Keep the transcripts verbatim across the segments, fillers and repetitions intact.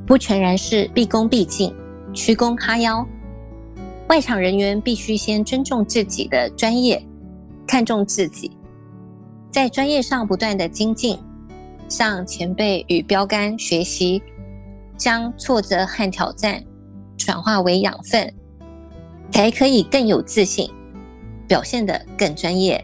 不全然是毕恭毕敬、屈躬哈腰。外场人员必须先尊重自己的专业，看重自己，在专业上不断的精进，向前辈与标杆学习，将挫折和挑战转化为养分，才可以更有自信，表现得更专业。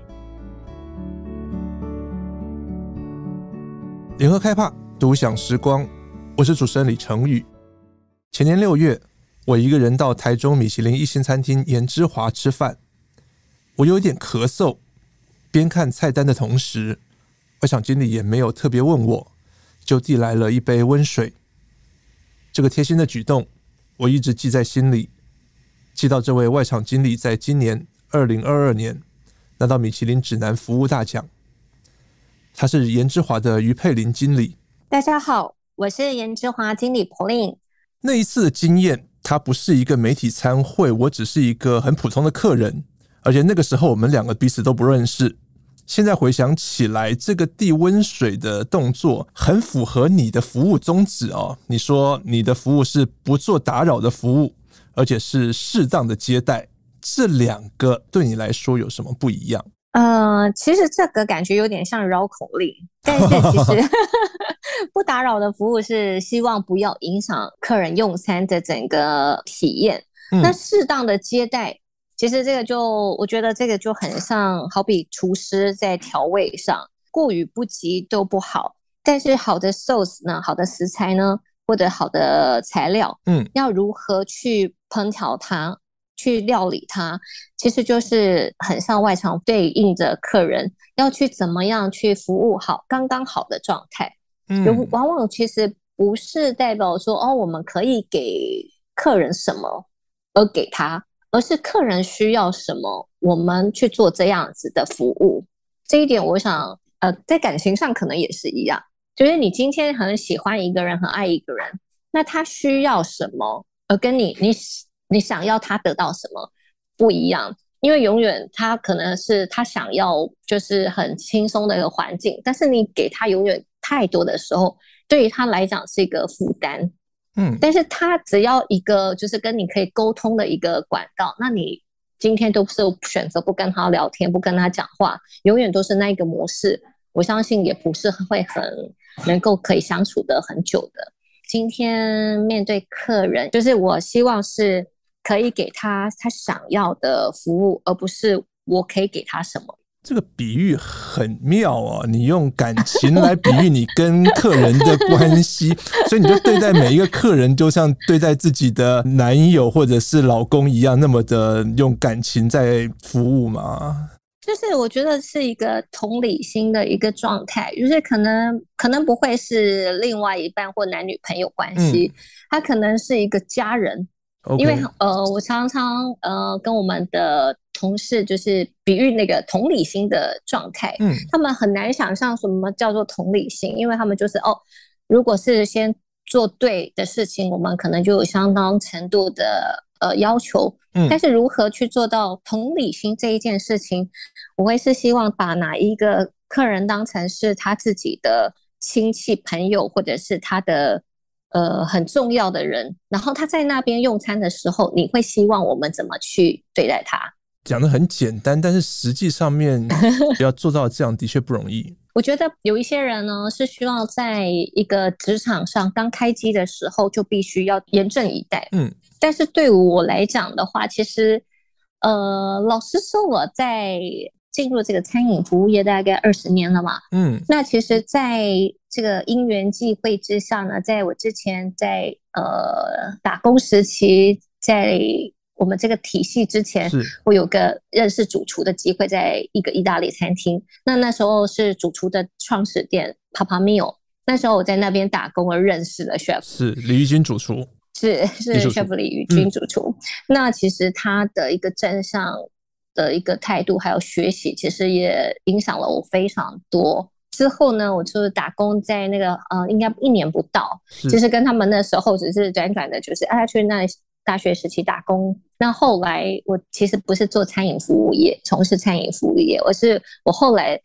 联合开帕，独享时光，我是主持人李成宇。前年六月，我一个人到台中米其林一星餐厅颜之华吃饭，我有点咳嗽，边看菜单的同时，外场经理也没有特别问我，就递来了一杯温水。这个贴心的举动，我一直记在心里，记到这位外场经理在今年二零二二年拿到米其林指南服务大奖。他是颜之华的于佩玲经理。 大家好，我是颜之华经理 Pauline。 那一次的经验，他不是一个媒体参会，我只是一个很普通的客人，而且那个时候我们两个彼此都不认识。现在回想起来，这个递温水的动作很符合你的服务宗旨哦。你说你的服务是不做打扰的服务，而且是适当的接待，这两个对你来说有什么不一样？ 呃，其实这个感觉有点像绕口令，但是其实不打扰的服务是希望不要影响客人用餐的整个体验。嗯、那适当的接待，其实这个就我觉得这个就很像，好比厨师在调味上，过与不及都不好。但是好的 sauce 呢，好的食材呢，或者好的材料，嗯，要如何去烹调它？去料理它，其实就是很像外场对应着客人要去怎么样去服务好刚刚好的状态。嗯，往往其实不是代表说哦我们可以给客人什么而给他，而是客人需要什么我们去做这样子的服务。这一点我想呃在感情上可能也是一样，就是你今天很喜欢一个人，很爱一个人，那他需要什么而跟你你你想要他得到什么不一样。因为永远他可能是他想要就是很轻松的一个环境，但是你给他永远太多的时候，对于他来讲是一个负担。嗯，但是他只要一个就是跟你可以沟通的一个管道，那你今天都是选择不跟他聊天，不跟他讲话，永远都是那一个模式，我相信也不是会很能够可以相处的很久的。今天面对客人，就是我希望是可以给他他想要的服务，而不是我可以给他什么。 这个比喻很妙哦，你用感情来比喻你跟客人的关系，所以你就对待每一个客人就像对待自己的男友或者是老公一样，那么的用感情在服务吗？ 就是我觉得是一个同理心的一个状态，就是可能可能不会是另外一半或男女朋友关系，嗯、他可能是一个家人。Okay. 因为呃，我常常呃跟我们的同事就是比喻那个同理心的状态，嗯，他们很难想象什么叫做同理心，因为他们就是哦，如果是先做对的事情，我们可能就有相当程度的呃要求，嗯，但是如何去做到同理心这一件事情，我会是希望把哪一个客人当成是他自己的亲戚朋友，或者是他的呃，很重要的人，然后他在那边用餐的时候，你会希望我们怎么去对待他？ 讲得很简单，但是实际上面要做到这样的确不容易。 我觉得有一些人呢，是需要在一个职场上刚开机的时候就必须要严阵以待。嗯，但是对我来讲的话，其实呃，老实说我在进入这个餐饮服务业大概二十年了嘛，嗯，那其实在这个因缘际会之下呢，在我之前在呃打工时期，在我们这个体系之前，我有个认识主厨的机会，在一个意大利餐厅。那那时候是主厨的创始店 Papa Mio， 那时候我在那边打工，而认识了 chef， 是李玉君主厨， 是是 chef 李玉君主厨。嗯、那其实他的一个正向的一个态度还有学习，其实也影响了我非常多。之后呢，我就是打工在那个呃，应该一年不到，其实跟他们那时候只是短短的，就是哎去那大学时期打工。那后来我其实不是做餐饮服务业，从事餐饮服务业，而是我后来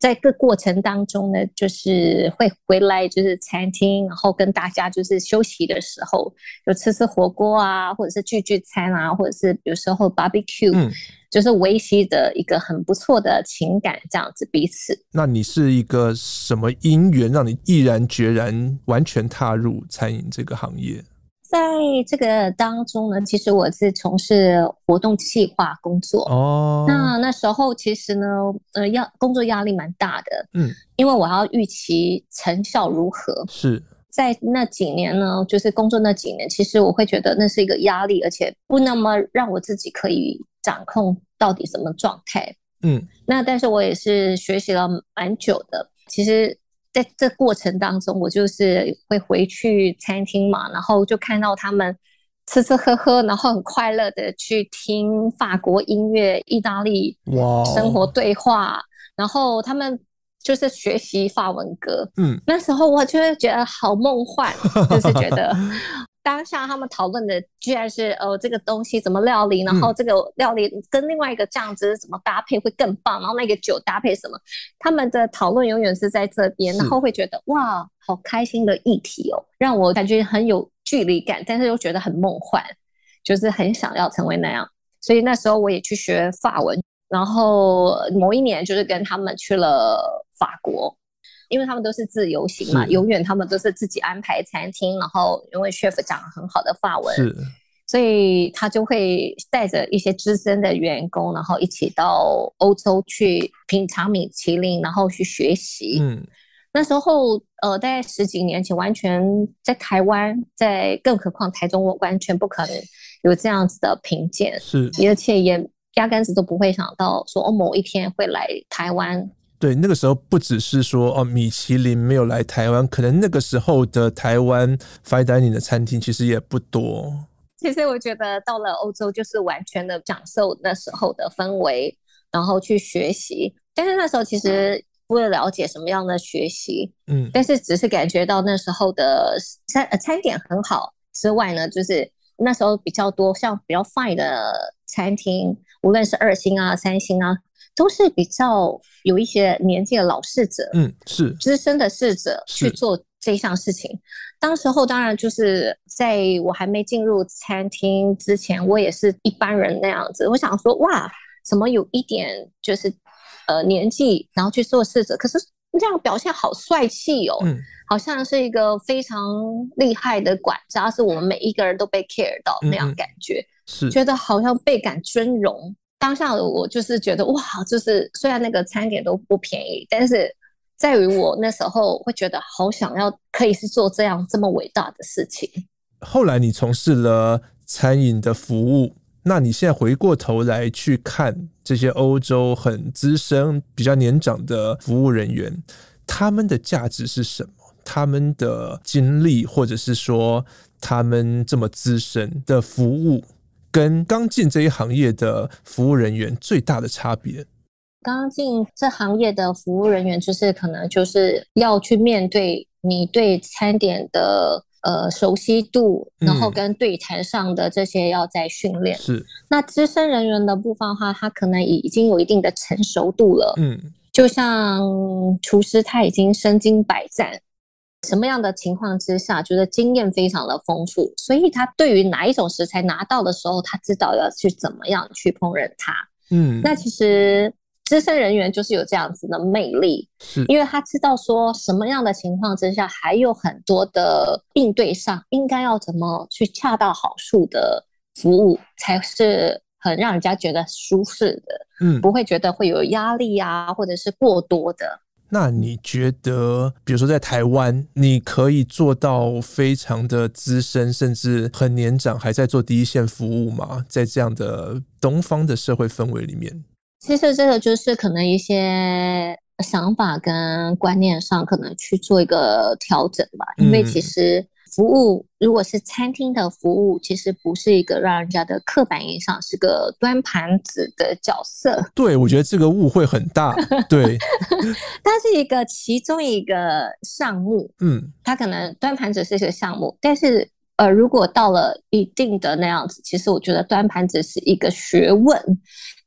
在这过程当中呢，就是会回来就是餐厅，然后跟大家就是休息的时候就吃吃火锅啊，或者是聚聚餐啊，或者是有时候 barbecue、嗯、就是维系的一个很不错的情感这样子彼此。 那你是一个什么因缘让你毅然决然完全踏入餐饮这个行业？ 在这个当中呢，其实我是从事活动企划工作哦。那那时候其实呢，呃，要工作压力蛮大的，嗯，因为我要预期成效如何。 是在那几年呢，就是工作那几年，其实我会觉得那是一个压力，而且不那么让我自己可以掌控到底什么状态。嗯，那但是我也是学习了蛮久的，其实。在这过程当中，我就是会回去餐厅嘛，然后就看到他们吃吃喝喝，然后很快乐的去听法国音乐、意大利生活对话，然后他们就是学习法文歌。嗯，那时候我就会觉得好梦幻，就是觉得当下他们讨论的居然是呃这个东西怎么料理，然后这个料理跟另外一个酱汁怎么搭配会更棒，然后那个酒搭配什么，他们的讨论永远是在这边，然后会觉得哇好开心的议题哦，让我感觉很有距离感，但是又觉得很梦幻，就是很想要成为那样。所以那时候我也去学法文，然后某一年就是跟他们去了法国，因为他们都是自由行嘛，永远他们都是自己安排餐厅，然后因为 chef 讲很好的法文，是，所以他就会带着一些资深的员工，然后一起到欧洲去品尝米其林，然后去学习。嗯，那时候呃，大概十几年前，完全在台湾，在更何况台中，我完全不可能有这样子的评鉴，是，而且也压根子都不会想到说，哦，某一天会来台湾。 对，那个时候不只是说哦，米其林没有来台湾，可能那个时候的台湾 fine dining 的餐厅其实也不多。 其实我觉得到了欧洲就是完全的享受那时候的氛围，然后去学习。但是那时候其实不会了解什么样的学习，嗯，但是只是感觉到那时候的餐餐点很好之外呢，就是那时候比较多像比较 fine 的餐厅，无论是二星啊、三星啊。都是比较有一些年纪的老侍者，嗯，是资深的侍者去做这项事情。当时候当然就是在我还没进入餐厅之前，我也是一般人那样子。我想说，哇，怎么有一点就是呃年纪，然后去做侍者，可是这样表现好帅气哦，嗯，好像是一个非常厉害的管家，是我们每一个人都被 care 到那样感觉，嗯嗯是觉得好像倍感尊荣。当下的我就是觉得哇，就是虽然那个餐点都不便宜，但是在于我那时候会觉得好想要可以是做这样这么伟大的事情。 后来你从事了餐饮的服务，那你现在回过头来去看这些欧洲很资深比较年长的服务人员，他们的价值是什么？他们的经历，或者是说他们这么资深的服务跟刚进这一行业的服务人员最大的差别？ 刚进这行业的服务人员就是可能就是要去面对你对餐点的呃熟悉度，然后跟对谈上的这些要再训练。是。那资深人员的部分的话，他可能已经有一定的成熟度了。嗯。就像厨师他已经身经百战。什么样的情况之下觉得经验非常的丰富，所以他对于哪一种食材拿到的时候，他知道要去怎么样去烹饪它。嗯，那其实资深人员就是有这样子的魅力，是因为他知道说什么样的情况之下还有很多的应对上应该要怎么去恰到好处的服务才是很让人家觉得舒适的，嗯，不会觉得会有压力啊或者是过多的。 那你觉得比如说在台湾你可以做到非常的资深甚至很年长还在做第一线服务吗？在这样的东方的社会氛围里面？ 其实这个就是可能一些想法跟观念上可能去做一个调整吧，因为其实服务如果是餐厅的服务，其实不是一个让人家的刻板印象，是个端盘子的角色。 对，我觉得这个误会很大。对， 它是一个其中一个项目，嗯，它可能端盘子是一个项目，但是呃，如果到了一定的那样子，其实我觉得端盘子是一个学问。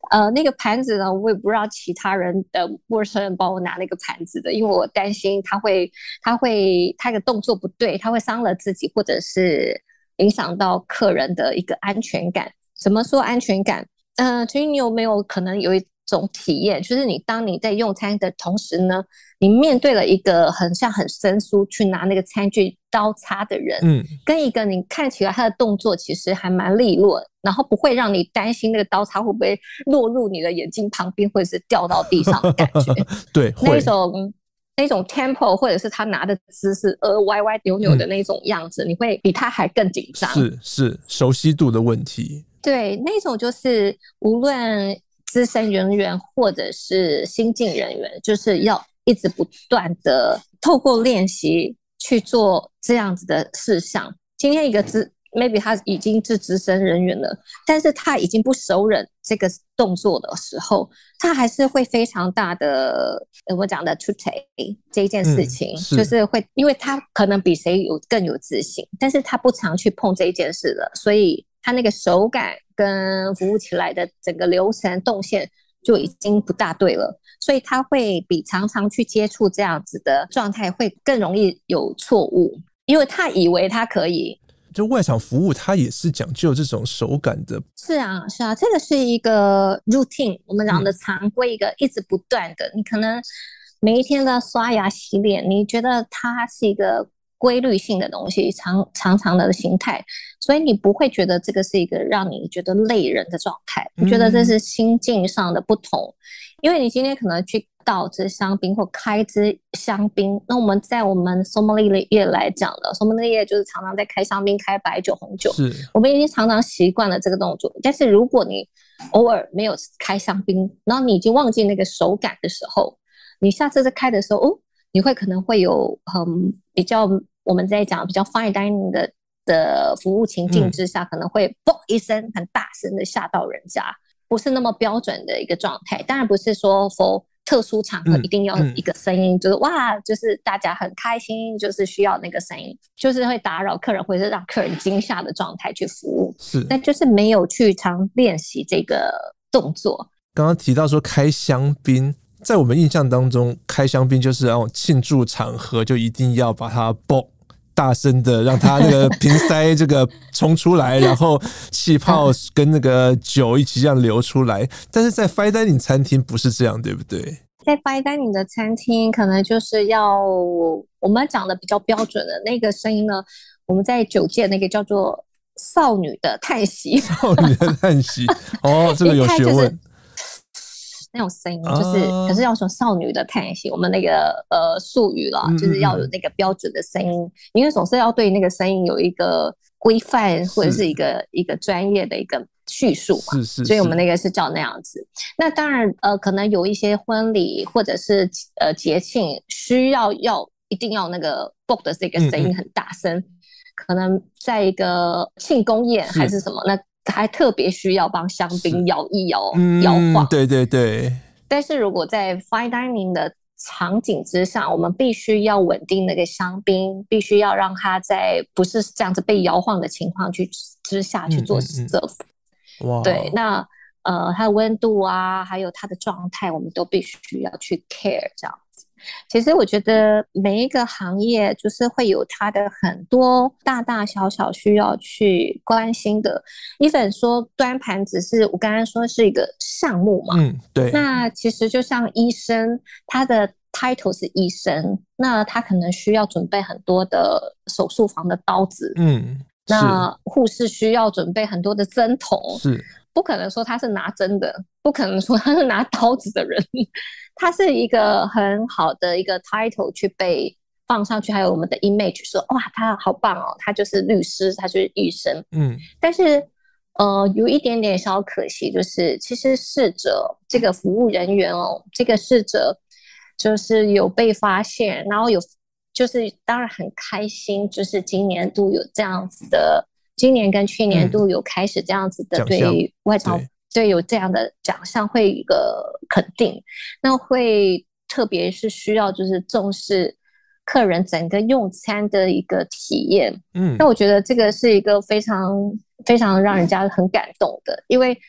呃，那个盘子呢，我也不知道其他人的陌生人帮我拿那个盘子的，因为我担心他会，他会，他的动作不对，他会伤了自己，或者是影响到客人的一个安全感。怎么说安全感？呃，其实你有没有可能有一种体验，就是你当你在用餐的同时呢，你面对了一个很像很生疏去拿那个餐具刀叉的人，嗯，跟一个你看起来他的动作其实还蛮利落，然后不会让你担心那个刀叉会不会落入你的眼睛旁边，或者是掉到地上的感觉。 对， 那种那种 tempo 或者是他拿的姿势呃歪歪扭扭的那种样子，嗯，你会比他还更紧张。 是是熟悉度的问题。 对，那种就是无论资深人员或者是新进人员，就是要一直不断的透过练习去做这样子的事项。今天一个资 maybe 他已经是资深人员了，但是他已经不熟稔这个动作的时候，他还是会非常大的我讲的 to take 这一件事情，嗯，是就是会因为他可能比谁有更有自信，但是他不常去碰这一件事了，所以他那个手感跟服务起来的整个流程动线就已经不大对了，所以他会比常常去接触这样子的状态会更容易有错误，因为他以为他可以。 就外场服务它也是讲究这种手感的。 是啊是啊，这个是一个 routine， 我们讲的常规，一个一直不断的，你可能每一天的刷牙洗脸，你觉得它是一个规律性的东西，常常常的形态，所以你不会觉得这个是一个让你觉得累人的状态，你觉得这是心境上的不同，嗯，因为你今天可能去倒支香槟或开支香槟，那我们在我们 sommelier 来讲的 sommelier 就是常常在开香槟开白酒红酒，我们已经常常习惯了这个动作，但是如果你偶尔没有开香槟，然后你已经忘记那个手感的时候，你下次再开的时候，哦，你会可能会有嗯比较我们在讲比较 fine dining 的的服务情境之下，嗯，可能会嘣一声很大声的吓到人家，不是那么标准的一个状态。当然不是说 for 特殊场合一定要一个声音，嗯嗯，就是哇，就是大家很开心，就是需要那个声音，就是会打扰客人或者是让客人惊吓的状态去服务。是，那就是没有去常练习这个动作。 刚刚提到说开香槟。在我们印象当中，开香槟就是那种庆祝场合，就一定要把它爆大声的，让它那个瓶塞这个冲出来，然后气泡跟那个酒一起这样流出来。但是在 fine dining 餐厅不是这样，对不对？ 在 fine dining 的餐厅，可能就是要我们讲的比较标准的那个声音呢，我们在酒界那个叫做少女的叹息。 少女的叹息，哦，这个有学问。 那种声音就是，可是要说少女的叹息，我们那个呃术语啦，就是要有那个标准的声音，因为总是要对那个声音有一个规范或者是一个一个专业的一个叙述嘛，是是是，所以我们那个是叫那样子。那当然呃，可能有一些婚礼或者是呃节庆需要要一定要那个 book 的这个声音很大声，嗯嗯，可能在一个庆功宴还是什么那。还特别需要帮香槟摇一摇、嗯、摇晃， 对对对。 但是如果在 fine dining 的场景之上，我们必须要稳定那个香槟，必须要让它在不是这样子被摇晃的情况去之下去做 serve。哇，对，那呃它的温度啊，还有它的状态，我们都必须要去 care 这样。其实我觉得每一个行业就是会有它的很多大大小小需要去关心的。even 说端盘子是我刚刚说是一个项目嘛，嗯，对。那其实就像医生，他的 title 是医生，那他可能需要准备很多的手术房的刀子，嗯，那护士需要准备很多的针筒，是。不可能说他是拿针的，不可能说他是拿刀子的人，他是一个很好的一个 title 去被放上去，还有我们的 image 说哇他好棒哦，他就是律师，他就是医生，嗯，但是呃有一点点小可惜，就是其实逝者这个服务人员哦，这个逝者就是有被发现，然后有就是当然很开心，就是今年度有这样子的。今年跟去年度有开始这样子的对外场对有这样的奖项会有一个肯定，那会特别是需要就是重视客人整个用餐的一个体验，嗯，那我觉得这个是一个非常非常让人家很感动的，因为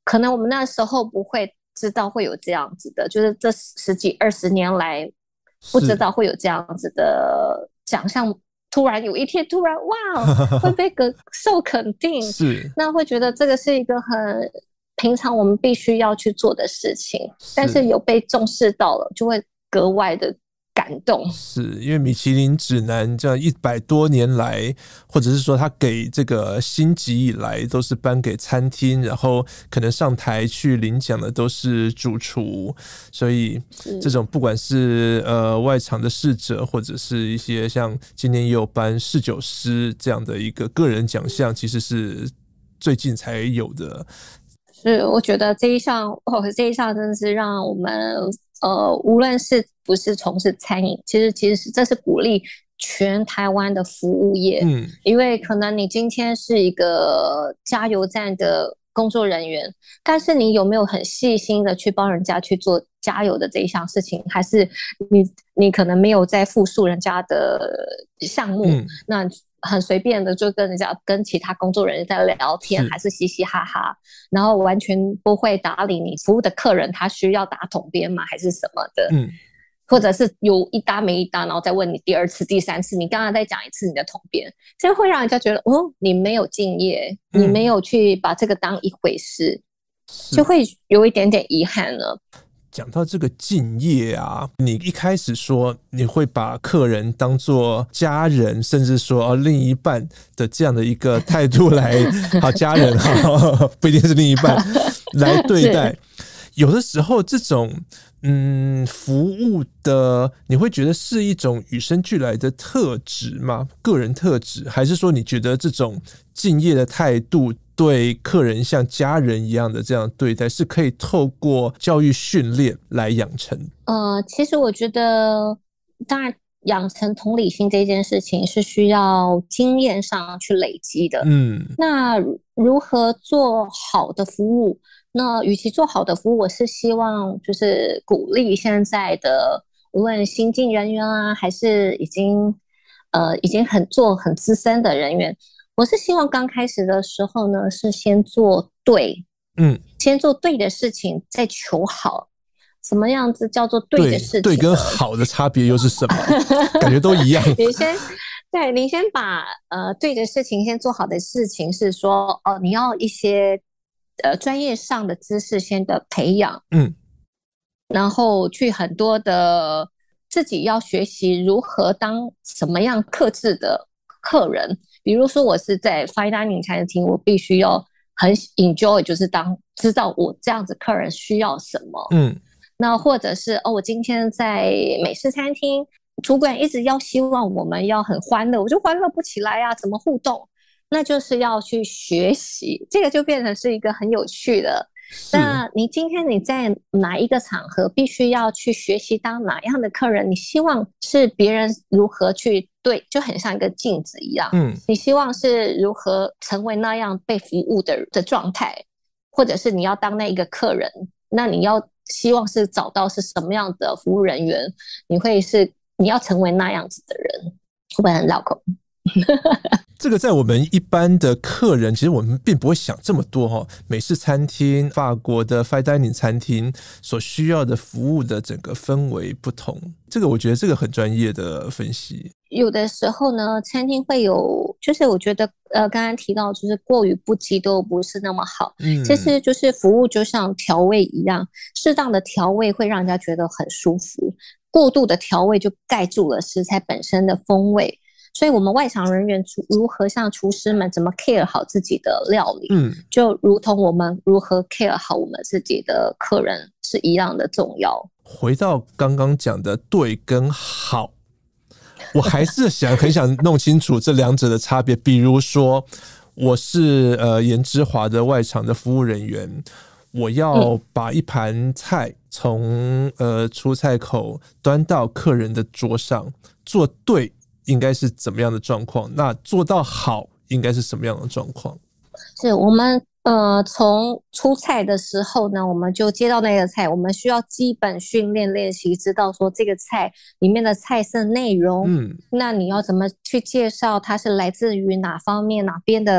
可能我们那时候不会知道会有这样子的，就是这十几二十年来不知道会有这样子的奖项，突然有一天突然哇会被受肯定， 是， 那会觉得这个是一个很平常我们必须要去做的事情，但是有被重视到了，就会格外的感动。 是因为米其林指南这样一百多年来，或者是说他给这个星级以来都是颁给餐厅，然后可能上台去领奖的都是主厨，所以这种不管是呃外场的侍者，或者是一些像今年也有颁侍酒师这样的一个个人奖项，其实是最近才有的。 是，我觉得这一项哦，这一项真的是让我们呃，无论是不是从事餐饮，其实其实这是鼓励全台湾的服务业，嗯，因为可能你今天是一个加油站的工作人员，但是你有没有很细心的去帮人家去做加油的这一项事情，还是你你可能没有在复述人家的项目，嗯，那很随便的就跟人家跟其他工作人员在聊天，是还是嘻嘻哈哈，然后完全不会打理你服务的客人，他需要打统编吗还是什么的，嗯，或者是有一搭没一搭，然后再问你第二次第三次，你刚刚再讲一次你的统编，这会让人家觉得哦，你没有敬业，嗯，你没有去把这个当一回事，就会有一点点遗憾了。 讲到这个敬业啊，你一开始说你会把客人当作家人，甚至说、哦、另一半的这样的一个态度来，好家人哈，不一定是另一半来对待。有的时候这种嗯服务的，你会觉得是一种与生俱来的特质吗？个人特质，还是说你觉得这种敬业的态度？对客人像家人一样的这样对待，是可以透过教育训练来养成。 呃，其实我觉得，当然养成同理心这件事情是需要经验上去累积的。嗯，那如何做好的服务？那与其做好的服务，我是希望就是鼓励现在的无论新进人员啊，还是已经呃已经很做很资深的人员。我是希望刚开始的时候呢，是先做对，嗯，先做对的事情，再求好。什么样子叫做对的事情？ 对，对跟好的差别又是什么？感觉都一样。 你先，对，你先把呃对的事情先做好的事情是说，哦，你要一些呃专业上的知识先的培养，嗯，然后去很多的自己要学习如何当什么样客制的客人。比如说我是在 fine dining 餐厅，我必须要很 enjoy， 就是当知道我这样子客人需要什么。嗯，那或者是哦，我今天在美式餐厅，主管一直要希望我们要很欢乐，我就欢乐不起来啊，怎么互动？那就是要去学习，这个就变成是一个很有趣的。那你今天你在哪一个场合必须要去学习当哪样的客人？你希望是别人如何去对，就很像一个镜子一样。嗯，你希望是如何成为那样被服务的的状态，或者是你要当那一个客人，那你要希望是找到是什么样的服务人员？你会是你要成为那样子的人，会不会很绕口？ 这个在我们一般的客人，其实我们并不会想这么多哈。美式餐厅、法国的 fine dining 餐厅所需要的服务的整个氛围不同，这个我觉得这个很专业的分析。 有的时候呢，餐厅会有，就是我觉得呃，刚刚提到就是过于不及都不是那么好。嗯，其实就是服务就像调味一样，适当的调味会让人家觉得很舒服，过度的调味就盖住了食材本身的风味。所以我们外场人员如何像厨师们怎么 care 好自己的料理，嗯，就如同我们如何 care 好我们自己的客人是一样的重要。 回到刚刚讲的对跟好，我还是想很想弄清楚这两者的差别。比如说，我是呃颜之华的外场的服务人员，我要把一盘菜从呃出菜口端到客人的桌上，做对。应该是怎么样的状况？那做到好应该是什么样的状况？ 是我们呃从出菜的时候呢，我们就接到那个菜，我们需要基本训练练习，知道说这个菜里面的菜色内容，嗯，那你要怎么去介绍它是来自于哪方面哪边的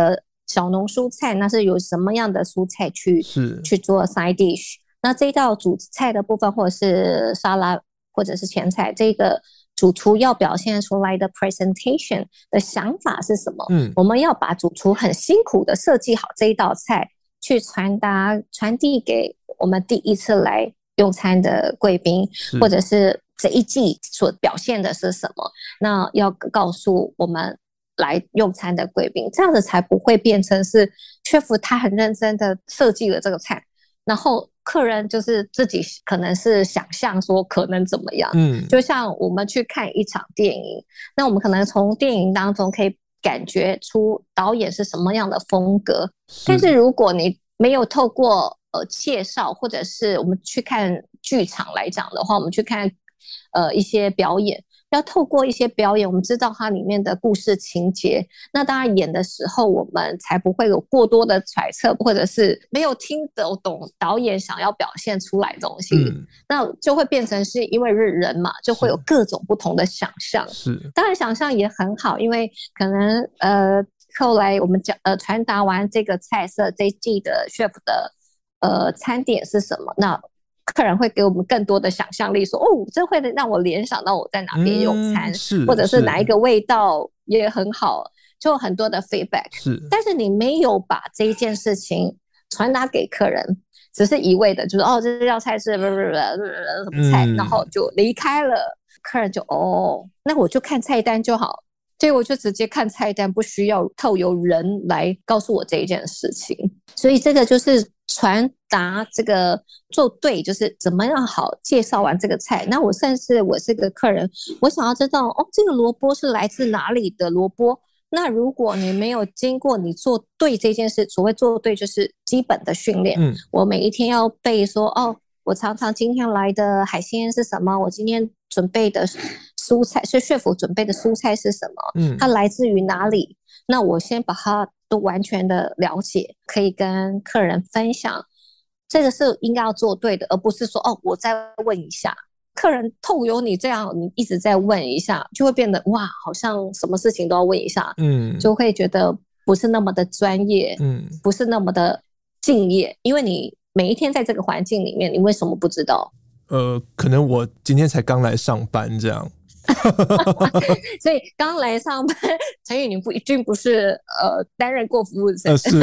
小农蔬菜，那是有什么样的蔬菜去去做 side dish。那这一道主菜的部分，或者是沙拉，或者是前菜，这个主厨要表现出来的 presentation 的想法是什么？嗯，我们要把主厨很辛苦的设计好这一道菜，去传达传递给我们第一次来用餐的贵宾，或者是这一季所表现的是什么？那要告诉我们来用餐的贵宾，这样子才不会变成是 chef 他很认真的设计了这个菜，然后客人就是自己可能是想象说可能怎么样。嗯，就像我们去看一场电影，那我们可能从电影当中可以感觉出导演是什么样的风格，但是如果你没有透过呃介绍，或者是我们去看剧场来讲的话，我们去看呃一些表演，要透过一些表演，我们知道它里面的故事情节，那当然演的时候我们才不会有过多的揣测，或者是没有听得懂导演想要表现出来的东西。嗯，那就会变成是因为是人嘛，就会有各种不同的想象。是，当然想象也很好，因为可能呃后来我们讲呃传达完这个菜色，这一季的 chef 的呃餐点是什么，那客人会给我们更多的想象力，说哦，这会让我联想到我在哪边用餐，嗯，是，或者是哪一个味道也很好，就很多的 feedback。是，但是你没有把这一件事情传达给客人，只是一味的就是哦，这道菜是什么菜，嗯，然后就离开了，客人就哦，那我就看菜单就好。所以我就直接看菜单，不需要透由人来告诉我这一件事情。所以这个就是传达这个做对，就是怎么样好介绍完这个菜。那我甚至我是个客人，我想要知道哦，这个萝卜是来自哪里的萝卜。那如果你没有经过你做对这件事，所谓做对就是基本的训练。嗯，我每一天要背说哦，我常常今天来的海鲜是什么？我今天准备的蔬菜，所以chef准备的蔬菜是什么？嗯，它来自于哪里？那我先把它都完全的了解，可以跟客人分享。这个是应该要做对的，而不是说哦，我再问一下。客人透由你这样，你一直在问一下，就会变得哇，好像什么事情都要问一下，嗯，就会觉得不是那么的专业，嗯，不是那么的敬业，因为你每一天在这个环境里面，你为什么不知道？ 呃，可能我今天才刚来上班，这样。 所以刚来上班，陈宇，你不一定不是呃担任过服务生，呃、 是。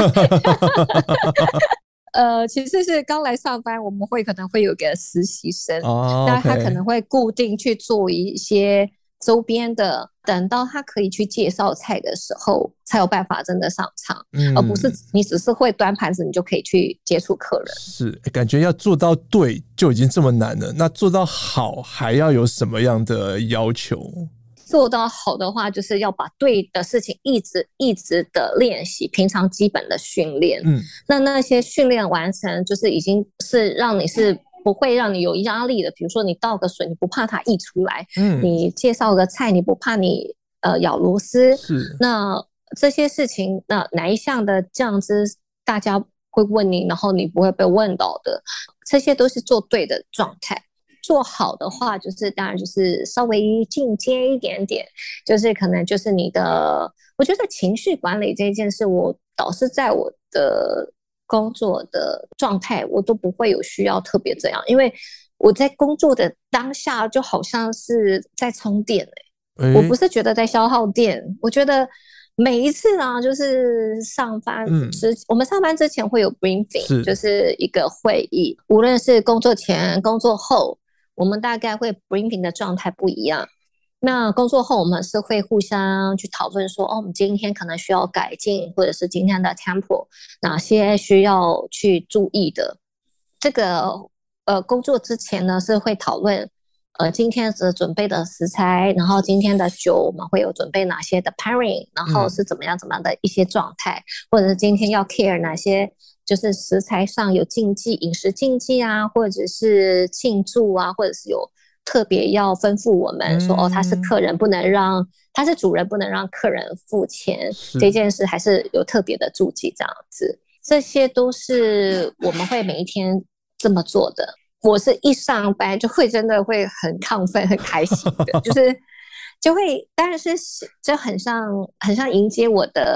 呃，其实是刚来上班，我们会可能会有个实习生，哦，那他可能会固定去做一些周边的，等到他可以去介绍菜的时候，才有办法真的上场，嗯，而不是你只是会端盘子，你就可以去接触客人。 是，感觉要做到对就已经这么难了，那做到好还要有什么样的要求？ 做到好的话，就是要把对的事情一直一直的练习，平常基本的训练。嗯，那那些训练完成，就是已经是让你是不会让你有压力的。比如说你倒个水，你不怕它溢出来；嗯，你介绍个菜，你不怕你呃咬螺丝。是，那这些事情，那哪一项的酱汁大家会问你，然后你不会被问到的，这些都是做对的状态。做好的话，就是当然就是稍微进阶一点点，就是可能就是你的，我觉得情绪管理这件事，我倒是在我的工作的状态，我都不会有需要特别这样，因为我在工作的当下就好像是在充电、欸欸、我不是觉得在消耗电，我觉得每一次呢，就是上班之、嗯、我们上班之前会有 briefing， 是就是一个会议，无论是工作前、工作后。我们大概会 briefing 的状态不一样。那工作后我们是会互相去讨论说，哦，我们今天可能需要改进，或者是今天的 tempo 哪些需要去注意的。这个呃工作之前呢是会讨论呃今天的准备的食材，然后今天的酒我们会有准备哪些的 pairing， 然后是怎么样怎么样的一些状态，嗯、或者是今天要 care 哪些。就是食材上有禁忌，饮食禁忌啊，或者是庆祝啊，或者是有特别要吩咐我们说、嗯、哦，他是客人不能让，他是主人不能让客人付钱，这件事还是有特别的注记这样子。这些都是我们会每一天这么做的。我是一上班就会真的会很亢奋、很开心的，就是就会，当然是就很像很像迎接我的。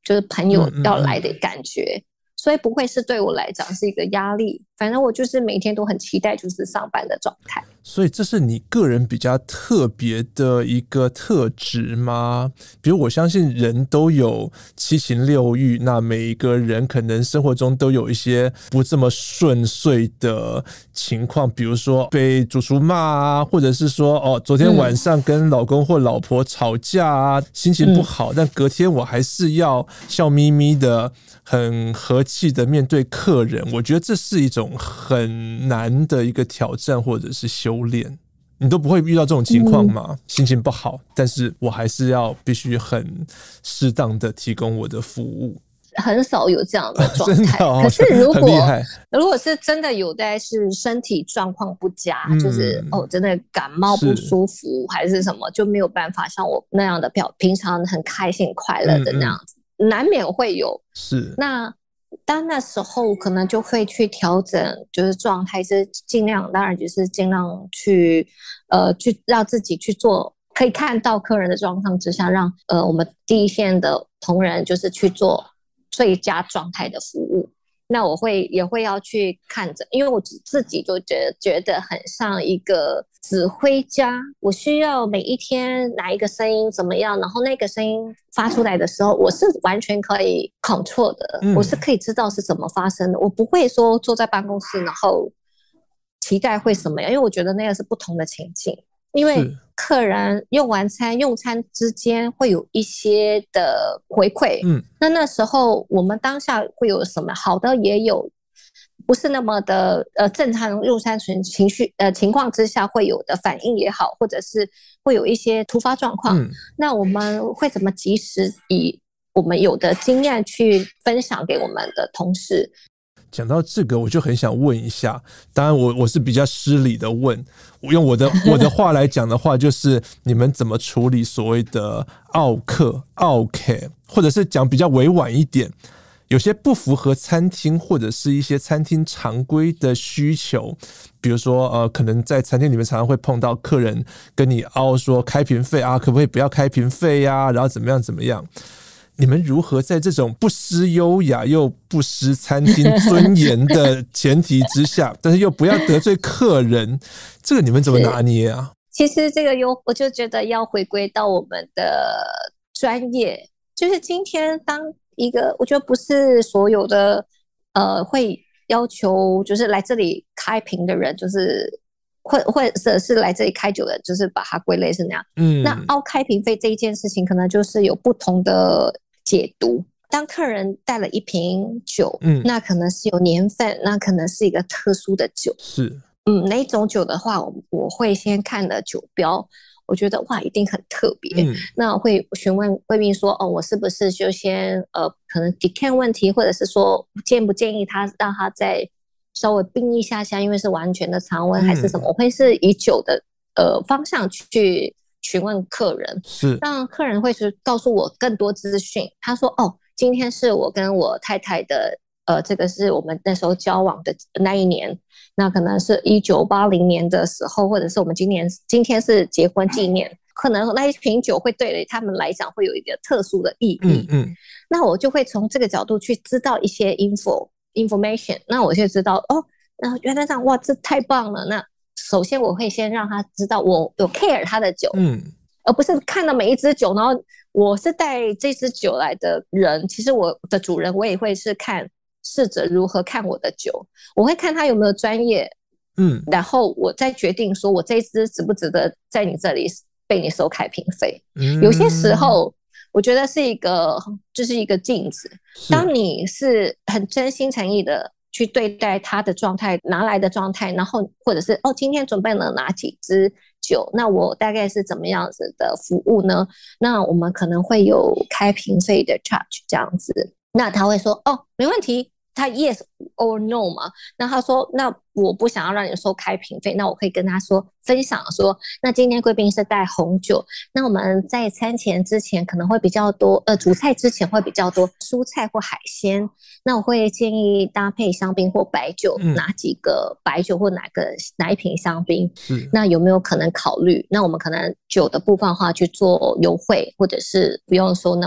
就是朋友要来的感觉。嗯嗯嗯，所以不会是对我来讲是一个压力，反正我就是每天都很期待就是上班的状态。 所以这是你个人比较特别的一个特质吗？比如我相信人都有七情六欲，那每一个人可能生活中都有一些不这么顺遂的情况，比如说被主厨骂啊，或者是说哦，昨天晚上跟老公或老婆吵架啊，嗯、心情不好，但隔天我还是要笑眯眯的很和气的面对客人，我觉得这是一种很难的一个挑战或者是修炼。你都不会遇到这种情况吗？嗯、心情不好，但是我还是要必须很适当的提供我的服务。 很少有这样的状态、 哦、 可是如果如果是真的有在是身体状况不佳、嗯、就是哦真的感冒不舒服还是什么，就没有办法像我那样的表平常很开心快乐的那样子、嗯嗯、难免会有。 是那当那时候可能就会去调整，就是状态是尽量，当然就是尽量去呃去让自己去做，可以看到客人的状况之下，让呃我们第一线的同仁就是去做最佳状态的服务。那我会也会要去看着，因为我自己就觉得觉得很像一个指挥家，我需要每一天哪一个声音怎么样，然后那个声音发出来的时候，我是完全可以 control 的、嗯、我是可以知道是怎么发生的，我不会说坐在办公室然后期待会什么样，因为我觉得那个是不同的情境。因为客人用完餐用餐之间会有一些的回馈，嗯，那那时候我们当下会有什么好的也有，不是那么的呃正常用餐情绪呃情况之下会有的反应也好，或者是会有一些突发状况、嗯、那我们会怎么及时以我们有的经验去分享给我们的同事。 讲到这个，我就很想问一下，当然我我是比较失礼的问，我用我的我的话来讲的话，就是你们怎么处理所谓的奥客、奥客，或者是讲比较委婉一点，有些不符合餐厅或者是一些餐厅常规的需求，比如说呃，可能在餐厅里面常常会碰到客人跟你凹说开瓶费啊，可不可以不要开瓶费呀、啊？然后怎么样怎么样？你们如何在这种不失优雅又不失餐厅尊严的前提之下，但是又不要得罪客人，这个你们怎么拿捏啊？ 其实这个有，我就觉得要回归到我们的专业，就是今天当一个，我觉得不是所有的呃会要求就是来这里开瓶的人，就是或或者是来这里开酒的，就是把它归类是那样。嗯，那凹开瓶费这一件事情，可能就是有不同的解读。当客人带了一瓶酒，嗯，那可能是有年份，那可能是一个特殊的酒， 是， 嗯，那一种酒的话，我我会先看了酒标，我觉得哇，一定很特别。嗯，那我会询问贵宾说，哦，我是不是就先呃，可能 decant 问题，或者是说建不建议他让他再稍微冰一下下，因为是完全的常温还是什么？嗯、我会是以酒的呃方向去询问客人， 是让客人会是告诉我更多资讯。他说，哦，今天是我跟我太太的。呃，这个是我们那时候交往的那一年，那可能是一九八零年的时候，或者是我们今年今天是结婚纪念，可能那一瓶酒会对他们来讲会有一点特殊的意义。嗯嗯，那我就会从这个角度去知道一些 info information， 那我就知道哦，那原来这样，哇，这太棒了。那首先我会先让他知道我有 care 他的酒，嗯，而不是看到每一支酒，然后我是带这支酒来的人，其实我的主人我也会是看。试着如何看我的酒，我会看他有没有专业，嗯，然后我再决定说我这一支值不值得在你这里被你收开瓶费。嗯，有些时候我觉得是一个就是一个镜子，当你是很真心诚意的去对待他的状态，拿来的状态，然后或者是哦今天准备了哪几支酒，那我大概是怎么样子的服务呢？那我们可能会有开瓶费的 charge 这样子，那他会说哦没问题。他 yes or no 嘛，那他说那我不想要让你收开瓶费，那我可以跟他说分享说，那今天贵宾是带红酒，那我们在餐前之前可能会比较多呃主菜之前会比较多蔬菜或海鲜，那我会建议搭配香槟或白酒，嗯、哪几个白酒或哪个哪一瓶香槟，是那有没有可能考虑？那我们可能酒的部分的话去做优惠，或者是不用收那么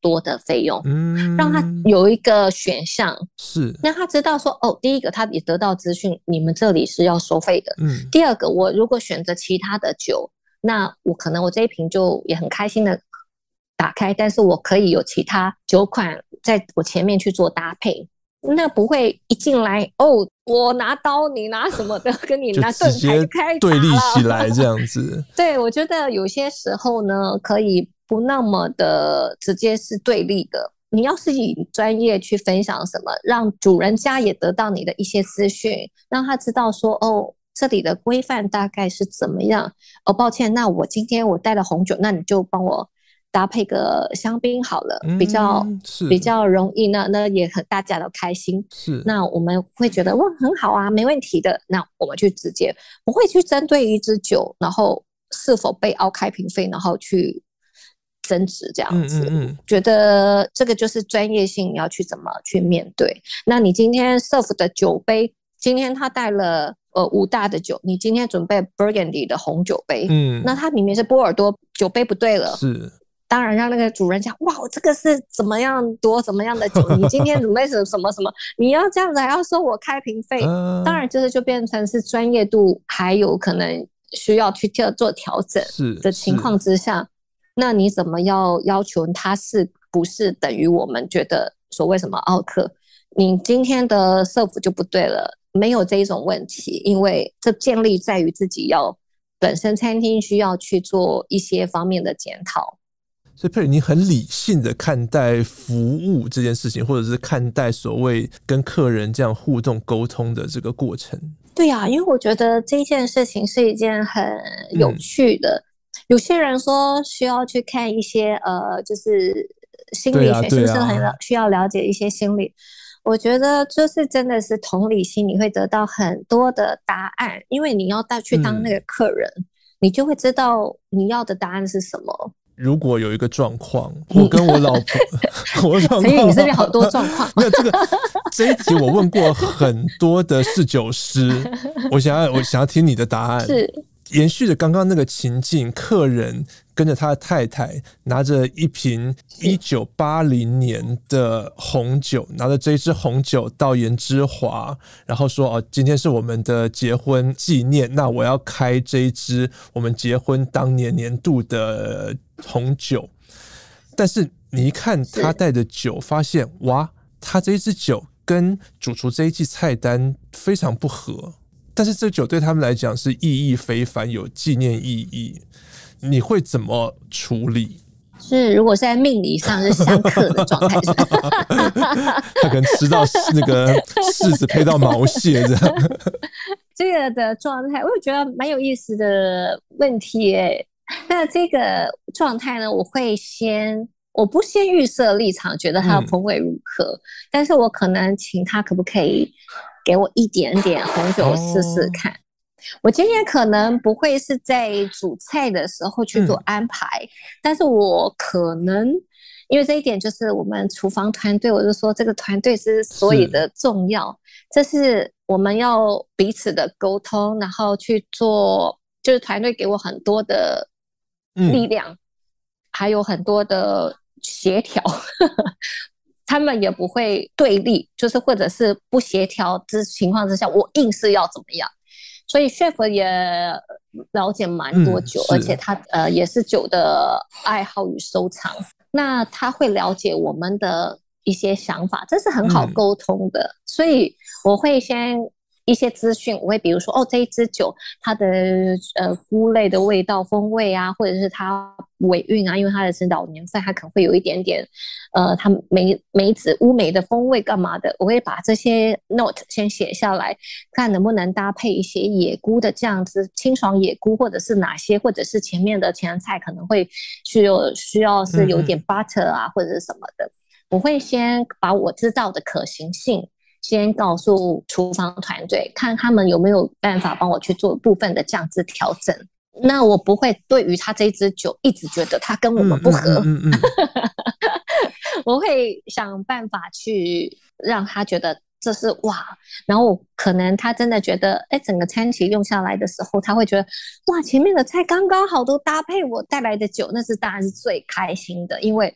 多的费用， 嗯， 让他有一个选项， 是让他知道说，哦，第一个他也得到资讯，你们这里是要收费的， 嗯， 第二个我如果选择其他的酒，那我可能我这一瓶就也很开心的打开，但是我可以有其他酒款在我前面去做搭配，那不会一进来哦，我拿刀你拿什么的，跟你拿盾牌就开始对立起打来这样子。 对，我觉得有些时候呢，可以不那么的直接是对立的。你要是以专业去分享什么，让主人家也得到你的一些资讯，让他知道说哦，这里的规范大概是怎么样。哦，抱歉，那我今天我带了红酒，那你就帮我搭配个香槟好了， 嗯， 比较是比较容易呢，那也很大家都开心。 是， 那我们会觉得哇很好啊，没问题的。那我们去直接不会去针对一支酒，然后是否被凹开瓶费，然后去争执这样子。 嗯嗯嗯， 觉得这个就是专业性，你要去怎么去面对。那你今天 serve 的酒杯，今天他带了呃五大的酒，你今天准备 Burgundy 的红酒杯， 嗯， 那它里面是波尔多，酒杯不对了， 是。 当然让那个主人讲，哇，这个是怎么样多怎么样的酒，你今天准备什什么什么，你要这样子还要收我开瓶费， 呃、 当然这就变成是专业度还有可能需要去做调整的情况之下，那你怎么要要求它是不是等于我们觉得所谓什么奥克，你今天的 serve 就不对了，没有这一种问题，因为这建立在于自己要本身餐厅需要去做一些方面的检讨。 所以佩里，你很理性的看待服务这件事情，或者是看待所谓跟客人这样互动沟通的这个过程。 对呀、啊，因为我觉得这件事情是一件很有趣的。嗯、有些人说需要去看一些呃，就是心理学，啊啊、是不是很需要了解一些心理？我觉得就是真的是同理心，你会得到很多的答案，因为你要带去当那个客人，嗯、你就会知道你要的答案是什么。 如果有一个状况，我跟我老婆，我陈宇，你这边好多状况。 没有这个这一题，我问过很多的侍酒师，我想要我想要听你的答案。 是延续着刚刚那个情境，客人跟着他的太太拿着一瓶一九八零年的红酒，拿着这一支红酒到颜之华，然后说：“哦，今天是我们的结婚纪念，那我要开这一支我们结婚当年年度的红酒。”但是你一看他带的酒，发现哇，他这一支酒跟主厨这一季菜单非常不合。但是这酒对他们来讲是意义非凡，有纪念意义，你会怎么处理？ 是如果是在命理上是相克的状态， 他可能吃到那个柿子配到毛蟹这样。 这个的状态，我也觉得蛮有意思的问题耶。那这个状态呢，我会先，我不先预设立场，觉得它的风味如何，嗯、但是我可能请他可不可以给我一点点红酒试试看。哦、我今天可能不会是在煮菜的时候去做安排，嗯、但是我可能因为这一点就是我们厨房团队，我就说这个团队是所有的重要，这是我们要彼此的沟通，然后去做，就是团队给我很多的力量，嗯、还有很多的协调。他们也不会对立，就是或者是不协调之情况之下，我硬是要怎么样。所以 chef 也了解蛮多酒，嗯、而且他呃也是酒的爱好与收藏，那他会了解我们的一些想法，这是很好沟通的。嗯、所以我会先一些资讯，我会比如说哦，这一支酒它的呃菇类的味道风味啊，或者是它尾韵啊，因为它的是老年份，它可能会有一点点呃它梅梅子乌梅的风味干嘛的，我会把这些 note 先写下来，看能不能搭配一些野菇的这样子清爽野菇，或者是哪些，或者是前面的前菜可能会需要需要是有点 butter 啊，嗯、或者是什么的，我会先把我知道的可行性先告诉厨房团队，看他们有没有办法帮我去做部分的酱汁调整。那我不会对于他这支酒一直觉得他跟我们不合，嗯嗯嗯嗯、我会想办法去让他觉得这是哇，然后可能他真的觉得，哎，整个餐期用下来的时候，他会觉得哇，前面的菜刚刚好都搭配我带来的酒，那是当然是最开心的，因为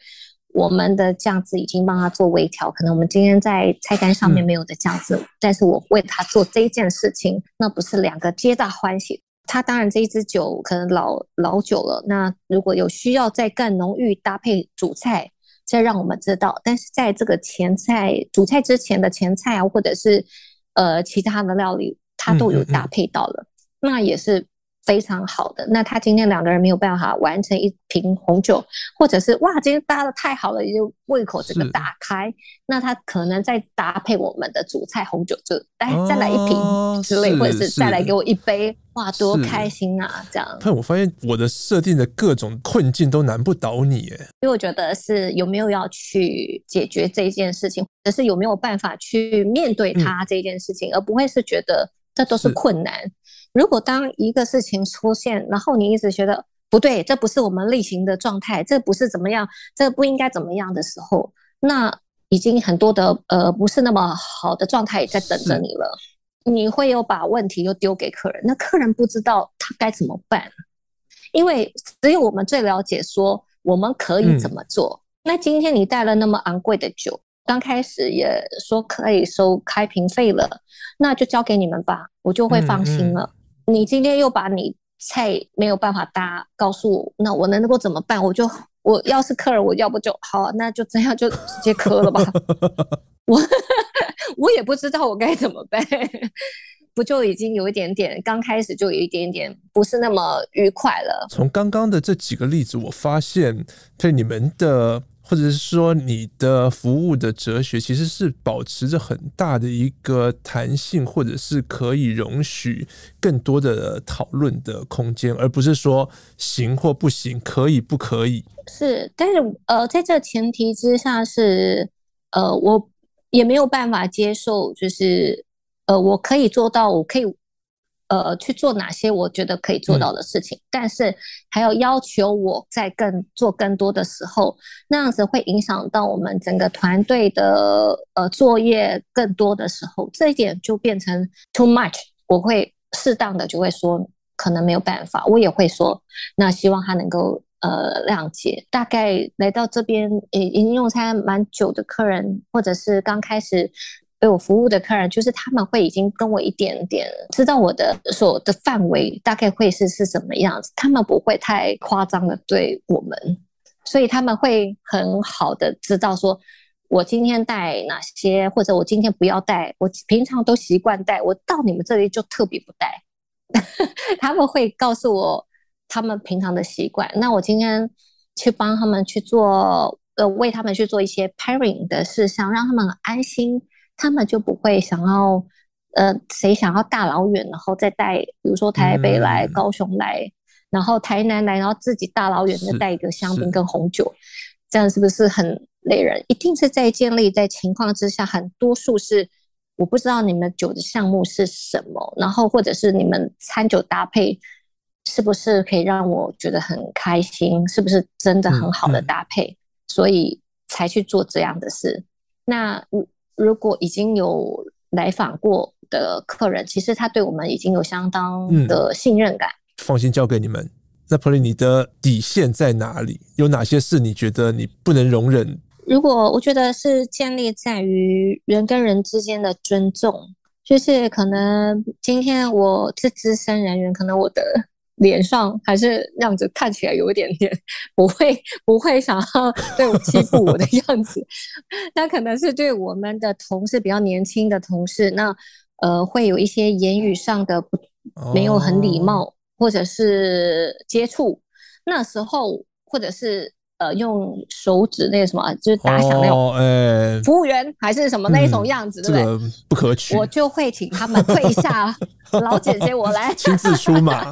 我们的酱汁已经帮他做微调，可能我们今天在菜单上面没有的酱汁，嗯、但是我为他做这一件事情，那不是两个皆大欢喜。他当然这一支酒可能老老酒了，那如果有需要再更浓郁搭配主菜，再让我们知道。但是在这个前菜主菜之前的前菜啊，或者是呃其他的料理，他都有搭配到了，嗯嗯嗯，那也是非常好的。那他今天两个人没有办法完成一瓶红酒，或者是哇今天搭的太好了，就胃口整个打开，那他可能再搭配我们的主菜红酒，就来、哦、再来一瓶之类，或者是再来给我一杯，哇多开心啊这样。 但我发现我的设定的各种困境都难不倒你耶， 因为我觉得是有没有要去解决这件事情，或者是有没有办法去面对它这件事情、嗯、而不会是觉得这都是困难。如果当一个事情出现，然后你一直觉得不对，这不是我们例行的状态，这不是怎么样，这不应该怎么样的时候，那已经很多的呃不是那么好的状态在等着你了。你会有把问题又丢给客人，那客人不知道他该怎么办，因为只有我们最了解说我们可以怎么做、嗯、那今天你带了那么昂贵的酒，刚开始也说可以收开瓶费了，那就交给你们吧，我就会放心了、嗯嗯、你今天又把你菜没有办法搭告诉我，那我能够怎么办？我就我要是客人，我要不就好，那就这样就直接磕了吧我我也不知道我该怎么办不就已经有一点点刚开始就有一点点不是那么愉快了。 从刚刚的这几个例子我发现对你们的或者是说你的服务的哲学其实是保持着很大的一个弹性，或者是可以容许更多的讨论的空间，而不是说行或不行，可以不可以。 是，但是呃，在这前提之下是呃，我也没有办法接受，就是呃，我可以做到，我可以呃去做哪些我觉得可以做到的事情、嗯、但是还要要求我在更做更多的时候，那样子会影响到我们整个团队的呃作业更多的时候，这一点就变成 too much， 我会适当的就会说可能没有办法，我也会说那希望他能够呃谅解。大概来到这边已经用餐蛮久的客人，或者是刚开始被我服务的客人，就是他们会已经跟我一点点知道我的所的范围大概会是是什么样子，他们不会太夸张的对我们，所以他们会很好的知道说我今天带哪些，或者我今天不要带，我平常都习惯带，我到你们这里就特别不带他们会告诉我他们平常的习惯，那我今天去帮他们去做呃，为他们去做一些 pairing 的事项，让他们很安心，他们就不会想要呃，谁想要大老远然后再带，比如说台北来、嗯、高雄来，然后台南来，然后自己大老远的带一个香槟跟红酒，这样是不是很累人？一定是在建立在情况之下，很多数是我不知道你们酒的项目是什么，然后或者是你们餐酒搭配是不是可以让我觉得很开心，是不是真的很好的搭配、嗯嗯、所以才去做这样的事。那如果已经有来访过的客人，其实他对我们已经有相当的信任感、嗯、 放心交给你们。那 Polly 你的底线在哪里？有哪些事你觉得你不能容忍？ 如果我觉得是建立在于人跟人之间的尊重，就是可能今天我是资深人员，可能我的脸上还是样子看起来有一点点不会不会想要对我欺负我的样子那可能是对我们的同事比较年轻的同事，那呃会有一些言语上的不没有很礼貌、哦、或者是接触，那时候或者是呃用手指那个什么就是打响那种、哦欸、服务员还是什么那种样子、嗯、对不对？ 这个不可取， 我就会请他们退下老姐姐我来亲自出马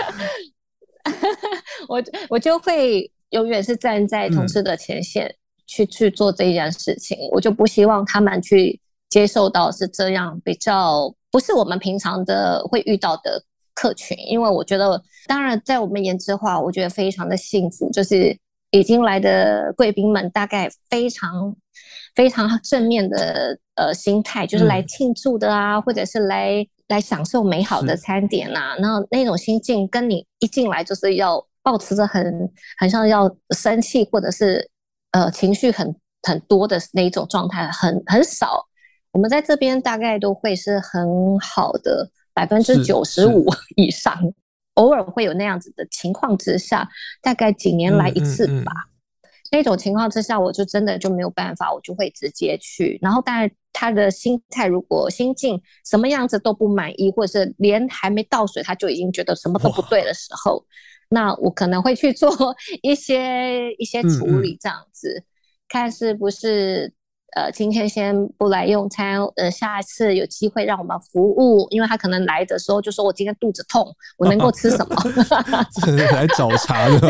我我就会永远是站在同事的前线、嗯、去去做这件事情，我就不希望他们去接受到是这样比较不是我们平常的会遇到的客群，因为我觉得当然在我们研制化我觉得非常的幸福，就是已经来的贵宾们大概非常非常正面的呃心态，就是来庆祝的啊、嗯、或者是来来享受美好的餐点啊，然后那种心境跟你一进来就是要抱持着很很像要生气或者是呃情绪很很多的那一种状态很很少。我们在这边大概都会是很好的百分之九十五以上，偶尔会有那样子的情况之下，大概几年来一次吧。嗯嗯嗯那种情况之下，我就真的就没有办法，我就会直接去。然后，当然他的心态如果心境什么样子都不满意，或者是连还没倒水他就已经觉得什么都不对的时候，那我可能会去做一些一些处理，这样子，嗯嗯看是不是呃今天先不来用餐，呃下一次有机会让我们服务，因为他可能来的时候就说我今天肚子痛，我能够吃什么？ 这是来找茬的。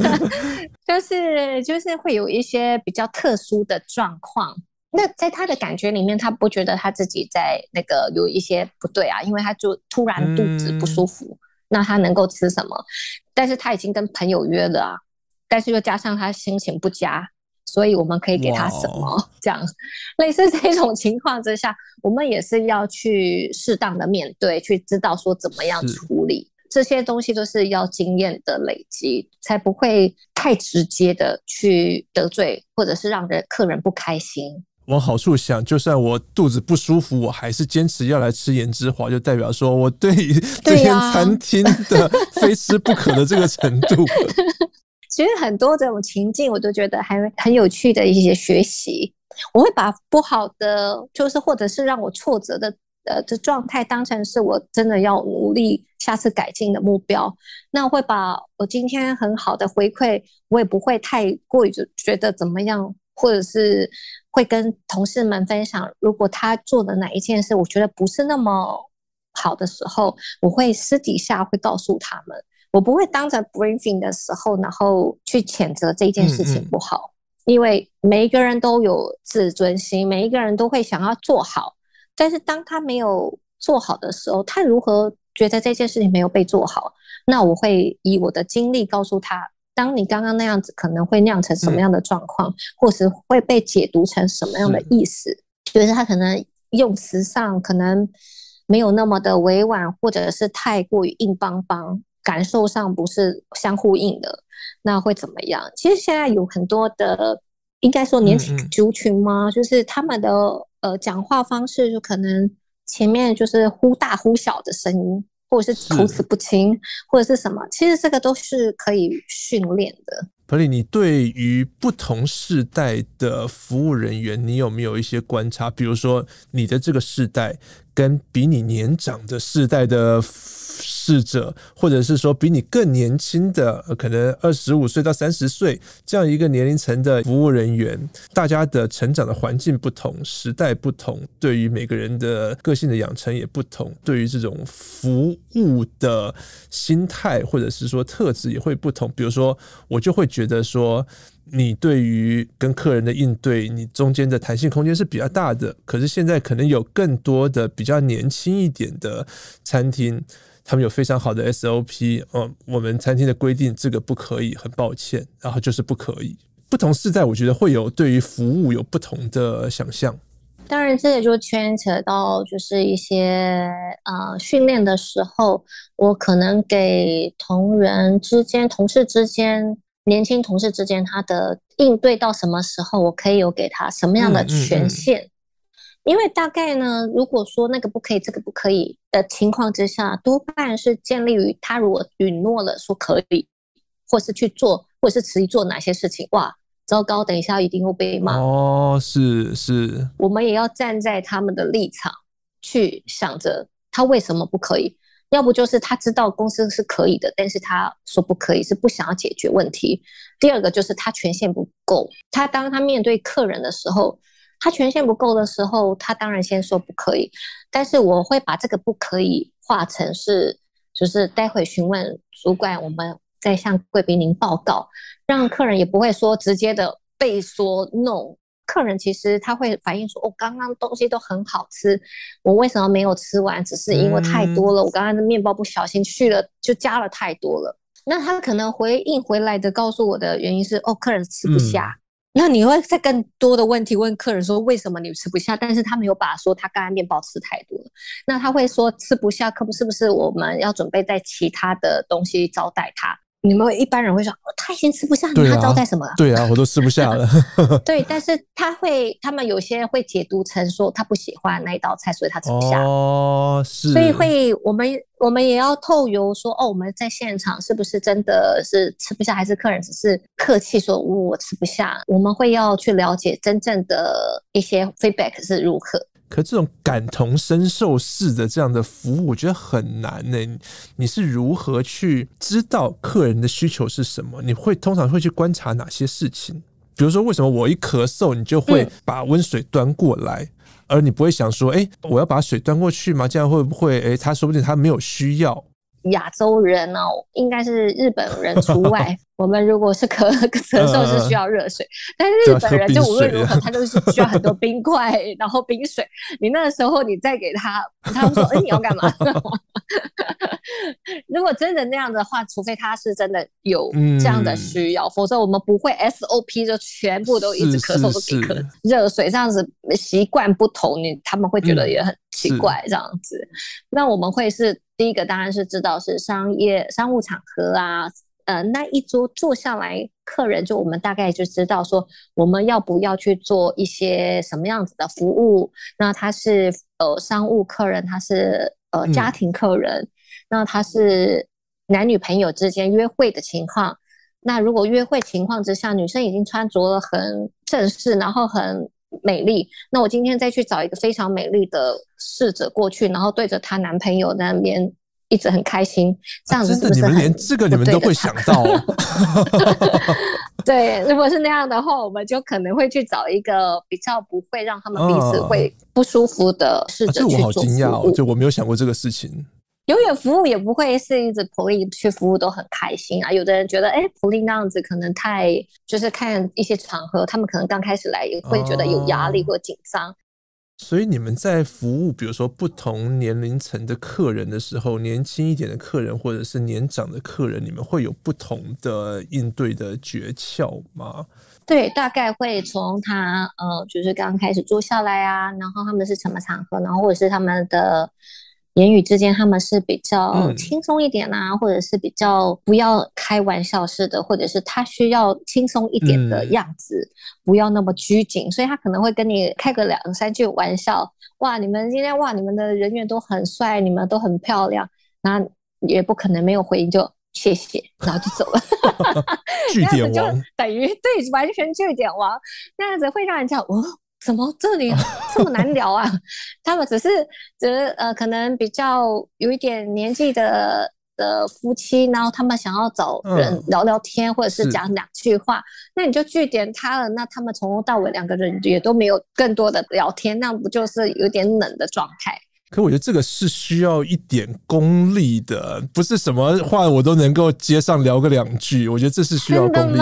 就是就是会有一些比较特殊的状况，那在他的感觉里面，他不觉得他自己在那个有一些不对啊，因为他就突然肚子不舒服，嗯、那他能够吃什么？但是他已经跟朋友约了啊，但是又加上他心情不佳，所以我们可以给他什么？这样类似这种情况之下，我们也是要去适当的面对，去知道说怎么样处理。这些东西都是要经验的累积，才不会太直接的去得罪，或者是让人客人不开心。 往好处想，就算我肚子不舒服，我还是坚持要来吃盐之华，就代表说我对于这间餐厅的非吃不可的这个程度。 其实很多这种情境，我都觉得还很有趣的一些学习。我会把不好的，就是或者是让我挫折的。呃，这状态当成是我真的要努力下次改进的目标，那会把我今天很好的回馈，我也不会太过于觉得怎么样，或者是会跟同事们分享，如果他做的哪一件事我觉得不是那么好的时候，我会私底下会告诉他们，我不会当着 briefing 的时候，然后去谴责这件事情不好，嗯嗯因为每一个人都有自尊心，每一个人都会想要做好。但是当他没有做好的时候，他如何觉得这件事情没有被做好？那我会以我的经历告诉他，当你刚刚那样子可能会酿成什么样的状况，嗯、或是会被解读成什么样的意思，就是他可能用词上可能没有那么的委婉，或者是太过于硬邦邦，感受上不是相呼应的，那会怎么样？其实现在有很多的，应该说年轻族群吗？嗯嗯就是他们的。呃，讲话方式就可能前面就是忽大忽小的声音，或者是口齿不清，或者是什么，其实这个都是可以训练的。 Polly，你对于不同世代的服务人员，你有没有一些观察？比如说，你的这个世代跟比你年长的世代的侍者，或者是说比你更年轻的，可能二十五岁到三十岁这样一个年龄层的服务人员，大家的成长的环境不同，时代不同，对于每个人的个性的养成也不同，对于这种服务的心态或者是说特质也会不同。比如说，我就会觉得说，你对于跟客人的应对，你中间的弹性空间是比较大的。可是现在可能有更多的比较年轻一点的餐厅，他们有非常好的 S O P，哦，我们餐厅的规定这个不可以，很抱歉，然后就是不可以。不同世代我觉得会有对于服务有不同的想象。 当然这也就牵扯到就是一些呃训练的时候，我可能给同仁之间同事之间年轻同事之间他的应对到什么时候，我可以有给他什么样的权限、嗯嗯嗯、因为大概呢，如果说那个不可以这个不可以的情况之下，多半是建立于他如果允诺了说可以，或是去做，或是迟疑做哪些事情，哇糟糕，等一下一定会被骂。 哦，是是， 我们也要站在他们的立场去想着他为什么不可以，要不就是他知道公司是可以的，但是他说不可以是不想要解决问题。第二个就是他权限不够，他当他面对客人的时候，他权限不够的时候，他当然先说不可以，但是我会把这个不可以化成是就是待会询问主管，我们再向贵宾您报告，让客人也不会说直接的被说 no。 客人其实他会反映说，哦，刚刚东西都很好吃，我为什么没有吃完？只是因为太多了，嗯、我刚刚的面包不小心去了，就加了太多了。那他可能回应回来的告诉我的原因是，哦，客人吃不下。嗯、那你会再更多的问题问客人说，为什么你吃不下？但是他没有把说他刚刚面包吃太多了，那他会说吃不下，可不是不是我们要准备在其他的东西招待他？ 你们一般人会说、哦、他已经吃不下， 对啊， 他招待什么了？ 对啊，我都吃不下了。 对，但是他会，他们有些人会解读成说他不喜欢那一道菜，所以他吃不下。 哦，是， 所以会我们我们也要透由说，哦，我们在现场是不是真的是吃不下，还是客人只是客气说、哦、我吃不下？我们会要去了解真正的一些 feedback 是如何。 可这种感同身受式的这样的服务，我觉得很难呢、欸。你是如何去知道客人的需求是什么？你会通常会去观察哪些事情？比如说，为什么我一咳嗽，你就会把温水端过来，嗯、而你不会想说，哎、欸，我要把水端过去吗？这样会不会，哎、欸，他说不定他没有需要。 亚洲人哦，应该是日本人除外。我们如果是咳咳嗽是需要热水，呃、但是日本人就无论如何，他都是需要很多冰块，然后冰水。你那个时候你再给他，他会说：“哎、欸，你要干嘛？”如果真的那样的话，除非他是真的有这样的需要，嗯、否则我们不会 S O P 就全部都一直咳嗽都给咳热水，这样子习惯不同，你他们会觉得也很奇怪这样子。嗯、那我们会是第一个，当然是知道是商业商务场合啊。呃，那一桌坐下来，客人就我们大概就知道说，我们要不要去做一些什么样子的服务？那他是呃商务客人，他是呃家庭客人，嗯、那他是男女朋友之间约会的情况。那如果约会情况之下，女生已经穿着了很正式，然后很美丽，那我今天再去找一个非常美丽的侍者过去，然后对着她男朋友在那边。一直很开心，这样子是不是、啊、真的？ 你们连这个你们都会想到、哦？ 对，如果是那样的话，我们就可能会去找一个比较不会让他们彼此会不舒服的侍者去做服务。啊、这我好惊讶哦，就我没有想过这个事情。 永远服务也不会是一直普利去服务都很开心啊。有的人觉得，哎，普利那样子可能太，就是看一些场合，他们可能刚开始来也会觉得有压力或紧张。哦， 所以你们在服务比如说不同年龄层的客人的时候，年轻一点的客人或者是年长的客人，你们会有不同的应对的诀窍吗？ 对，大概会从他呃，就是刚开始坐下来啊，然后他们是什么场合，然后或者是他们的言语之间，他们是比较轻松一点啊，嗯、或者是比较不要开玩笑式的，或者是他需要轻松一点的样子，嗯、不要那么拘谨，所以他可能会跟你开个两三句玩笑，哇，你们今天哇，你们的人员都很帅，你们都很漂亮，那也不可能没有回应就谢谢，然后就走了。 句点王， 那样子就等于对，完全句点王，那样子会让人家哦。怎么这里这么难聊啊？他们只是只是呃，可能比较有一点年纪的的夫妻，然后他们想要找人聊聊天，嗯、或者是讲两句话，那你就句点他了。那他们从头到尾两个人也都没有更多的聊天，那不就是有点冷的状态？ 可我觉得这个是需要一点功力的，不是什么话我都能够接上聊个两句。我觉得这是需要功力。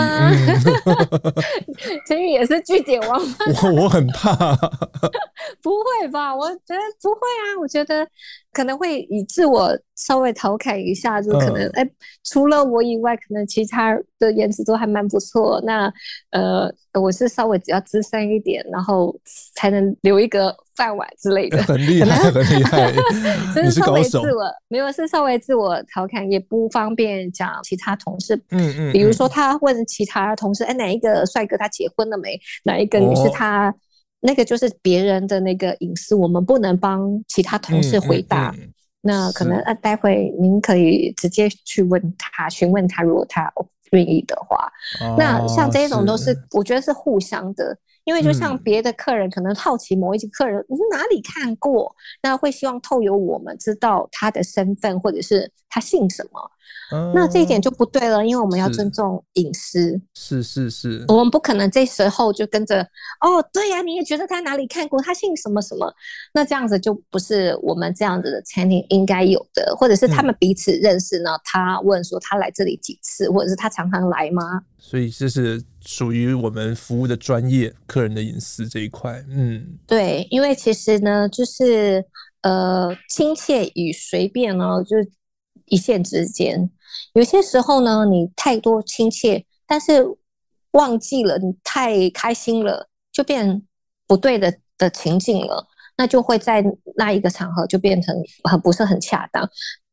陈宇、嗯、也是句点王吗？ 我我很怕。 不会吧？我觉得不会啊。我觉得可能会以自我稍微调侃一下，就可能哎、嗯欸，除了我以外，可能其他的颜值都还蛮不错。那呃，我是稍微只要资深一点，然后才能留一个饭碗之类的。 很厉害，很厉害。 你是稍微自我没有是稍微自我调侃，也不方便讲其他同事。嗯嗯。比如说他问其他同事，哎、欸，哪一个帅哥他结婚了没？哪一个女士他？哦，那个就是别人的那个隐私，我们不能帮其他同事回答。嗯嗯嗯、那可能呃，待会您可以直接去问他，询问他，如果他愿意的话。哦、那像这种都是，是我觉得是互相的，因为就像别的客人可能好奇某一些客人，你、嗯、哪里看过，那会希望透由我们知道他的身份或者是他姓什么。嗯、那这一点就不对了，因为我们要尊重隐私。 是是是， 我们不可能这时候就跟着哦，对呀、啊，你也觉得他哪里看过，他姓什么什么，那这样子就不是我们这样子的餐厅应该有的，或者是他们彼此认识呢？嗯、他问说他来这里几次，或者是他常常来吗？ 所以这是属于我们服务的专业，客人的隐私这一块。嗯， 对，因为其实呢，就是呃，亲切与随便呢，就是一线之间。有些时候呢，你太多亲切，但是忘记了你太开心了，就变不对的的情境了，那就会在那一个场合就变成很不是很恰当。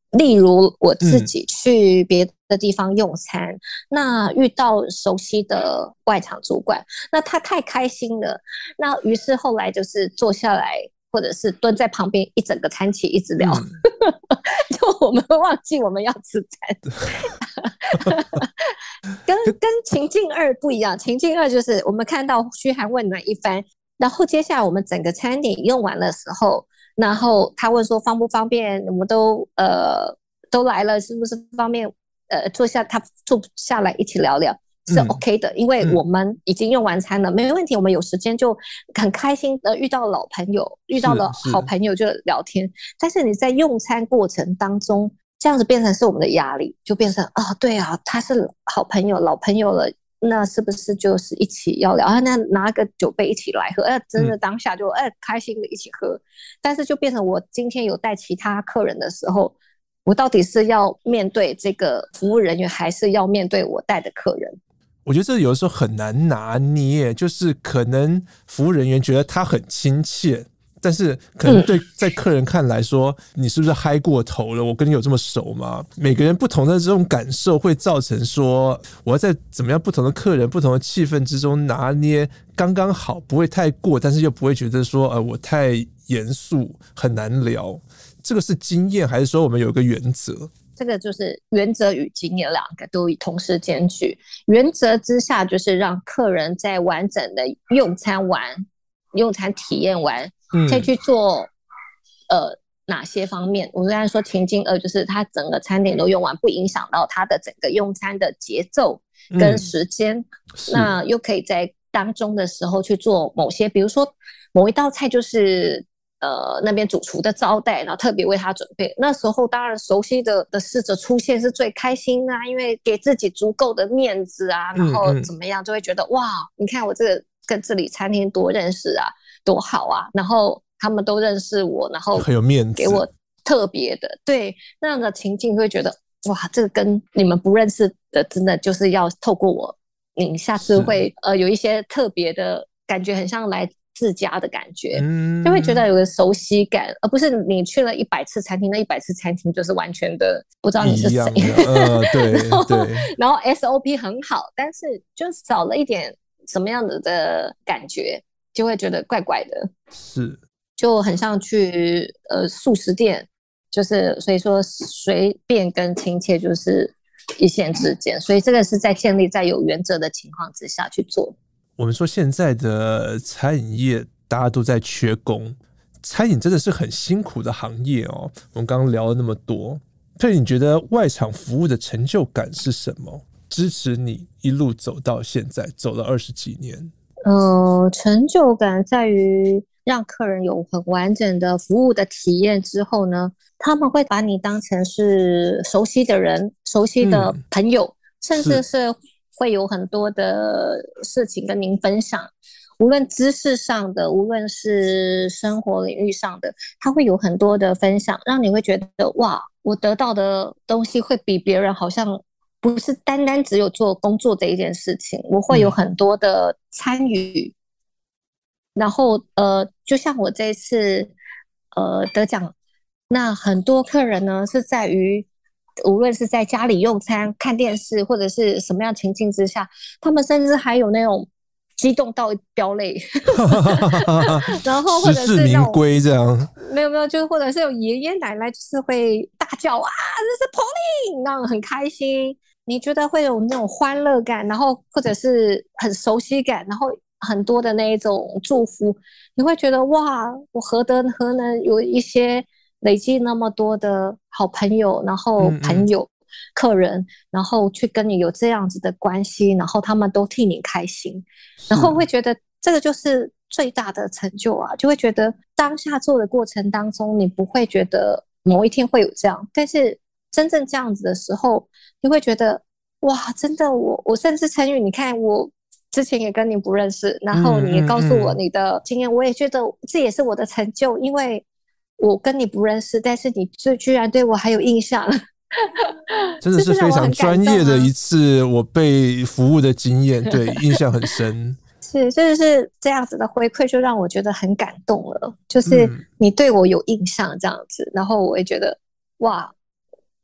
例如我自己去别的地方用餐，嗯、那遇到熟悉的外场主管，那他太开心了，那于是后来就是坐下来或者是蹲在旁边一整个餐期一直聊，嗯、就我们忘记我们要吃餐。跟跟情境二不一样，情境二就是我们看到嘘寒问暖一番，然后接下来我们整个餐点用完的时候，然后他问说方不方便，我们都呃都来了，是不是方便呃坐下，他坐下来一起聊聊是 OK 的，嗯、因为我们已经用完餐了，嗯、没问题，我们有时间就很开心的遇到老朋友，遇到了好朋友就聊天，但是你在用餐过程当中。这样子变成是我们的压力，就变成啊、哦，对啊，他是好朋友、老朋友了，那是不是就是一起要聊啊？那拿个酒杯一起来喝，哎，真的当下就哎开心的一起喝，但是就变成我今天有带其他客人的时候，我到底是要面对这个服务人员，还是要面对我带的客人？ 我觉得这有的时候很难拿捏，就是可能服务人员觉得他很亲切。但是可能对在客人看来说、嗯、你是不是嗨过头了，我跟你有这么熟吗？每个人不同的这种感受会造成说我要在怎么样不同的客人不同的气氛之中拿捏刚刚好，不会太过，但是又不会觉得说呃我太严肃很难聊。这个是经验还是说我们有一个原则？ 这个就是原则与经验两个都同时兼具。原则之下就是让客人在完整的用餐完用餐体验完再去做、嗯、呃哪些方面，我刚才说情境二就是他整个餐点都用完，不影响到他的整个用餐的节奏跟时间、嗯、那又可以在当中的时候去做某些，比如说某一道菜就是呃那边主厨的招待，然后特别为他准备，那时候当然熟悉的的侍者出现是最开心啊，因为给自己足够的面子啊，然后怎么样就会觉得、嗯嗯、哇你看我这个跟这里餐厅多认识啊，多好啊，然后他们都认识我，然后很有面子， 给我特别的，对那样的情境会觉得哇，这个跟你们不认识的真的就是要透过我，你下次会呃有一些特别的感觉，很像来自家的感觉、嗯、就会觉得有个熟悉感，而不是你去了一百次餐厅，那一百次餐厅就是完全的不知道你是谁， 呃，对然后对， 然后 S O P 很好，但是就少了一点什么样子的感觉，就会觉得怪怪的， 是就很像去呃素食店，就是所以说随便跟亲切就是一线之间，所以这个是在建立在有原则的情况之下去做。 我们说现在的餐饮业大家都在缺工，餐饮真的是很辛苦的行业哦。我们刚刚聊了那么多，所以你觉得外场服务的成就感是什么？支持你一路走到现在，走了二十几年。 呃，成就感在于让客人有很完整的服务的体验之后呢，他们会把你当成是熟悉的人、熟悉的朋友，嗯、甚至是会有很多的事情跟您分享，无论知识上的，无论是生活领域上的，他会有很多的分享，让你会觉得哇，我得到的东西会比别人好像不是单单只有做工作这一件事情，我会有很多的参与。嗯、然后呃，就像我这次呃得奖，那很多客人呢是在于无论是在家里用餐、看电视或者是什么样情境之下，他们甚至还有那种激动到飙泪，然后或者是实至名归这样， 没有没有，就或者是有爷爷奶奶就是会大叫啊，这是 Pauline， 那种很开心，你觉得会有那种欢乐感，然后或者是很熟悉感，然后很多的那一种祝福，你会觉得哇，我何德何能有一些累积那么多的好朋友，然后朋友、嗯嗯客人，然后去跟你有这样子的关系，然后他们都替你开心，然后会觉得这个就是最大的成就啊，就会觉得当下做的过程当中，你不会觉得某一天会有这样，但是真正这样子的时候，你会觉得哇，真的我我甚至成语，你看我之前也跟你不认识，然后你也告诉我你的经验，嗯嗯嗯我也觉得这也是我的成就，因为我跟你不认识，但是你居然对我还有印象。 真的是非常专业的一次我被服务的经验，对，印象很深。 是，就是这样子的回馈，就让我觉得很感动了。就是你对我有印象这样子，嗯、然后我也觉得哇，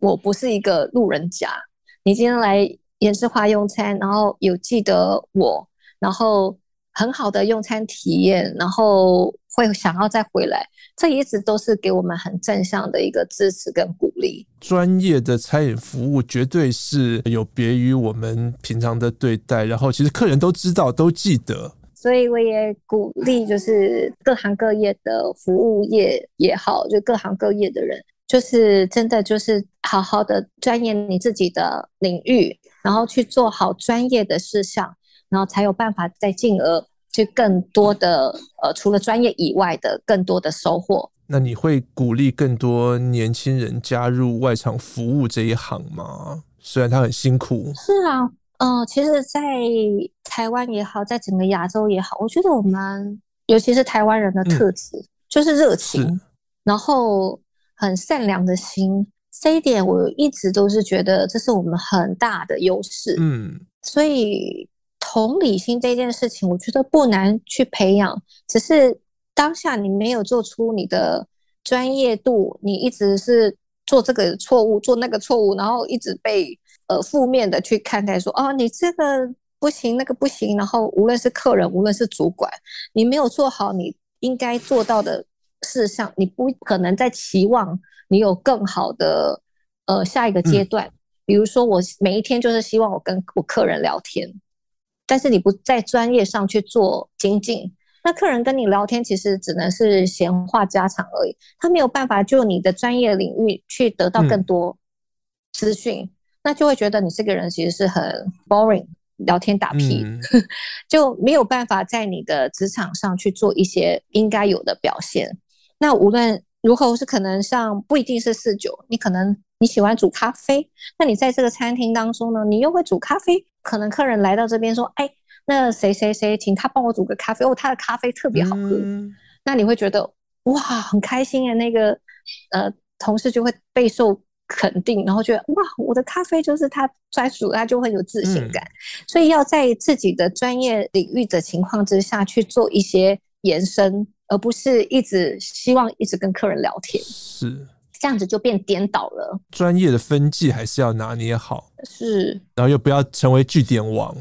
我不是一个路人甲，你今天来研制化用餐，然后有记得我，然后很好的用餐体验，然后会想要再回来，这一直都是给我们很正向的一个支持跟鼓励。 专业的餐饮服务绝对是有别于我们平常的对待，然后其实客人都知道都记得， 所以我也鼓励就是各行各业的服务业也好，就各行各业的人，就是真的就是好好的钻研你自己的领域，然后去做好专业的事项，然后才有办法再进而去更多的呃除了专业以外的更多的收获。 那你会鼓励更多年轻人加入外场服务这一行吗？虽然他很辛苦。 是啊，呃，其实在台湾也好，在整个亚洲也好，我觉得我们尤其是台湾人的特质、嗯、就是热情，然后很善良的心，这一点我一直都是觉得这是我们很大的优势。 嗯， 所以同理心这件事情，我觉得不难去培养，只是当下你没有做出你的专业度，你一直是做这个错误做那个错误，然后一直被呃负面的去看待说哦你这个不行那个不行，然后无论是客人无论是主管，你没有做好你应该做到的事项，你不可能再期望你有更好的呃下一个阶段、嗯、比如说我每一天就是希望我跟我客人聊天，但是你不在专业上去做精进，那客人跟你聊天其实只能是闲话家常而已，他没有办法就你的专业领域去得到更多资讯、嗯、那就会觉得你这个人其实是很 boring， 聊天打屁、嗯、就没有办法在你的职场上去做一些应该有的表现。那无论如何是可能像不一定是侍酒，你可能你喜欢煮咖啡，那你在这个餐厅当中呢，你又会煮咖啡，可能客人来到这边说哎那谁谁谁请他帮我煮个咖啡，哦，他的咖啡特别好喝、嗯、那你会觉得哇很开心耶，那个呃同事就会备受肯定，然后觉得哇我的咖啡就是他专属，他就会有自信感、嗯、所以要在自己的专业领域的情况之下去做一些延伸，而不是一直希望一直跟客人聊天， 是这样子就变颠倒了。 专业的分际还是要拿捏好， 是， 然后又不要成为句点王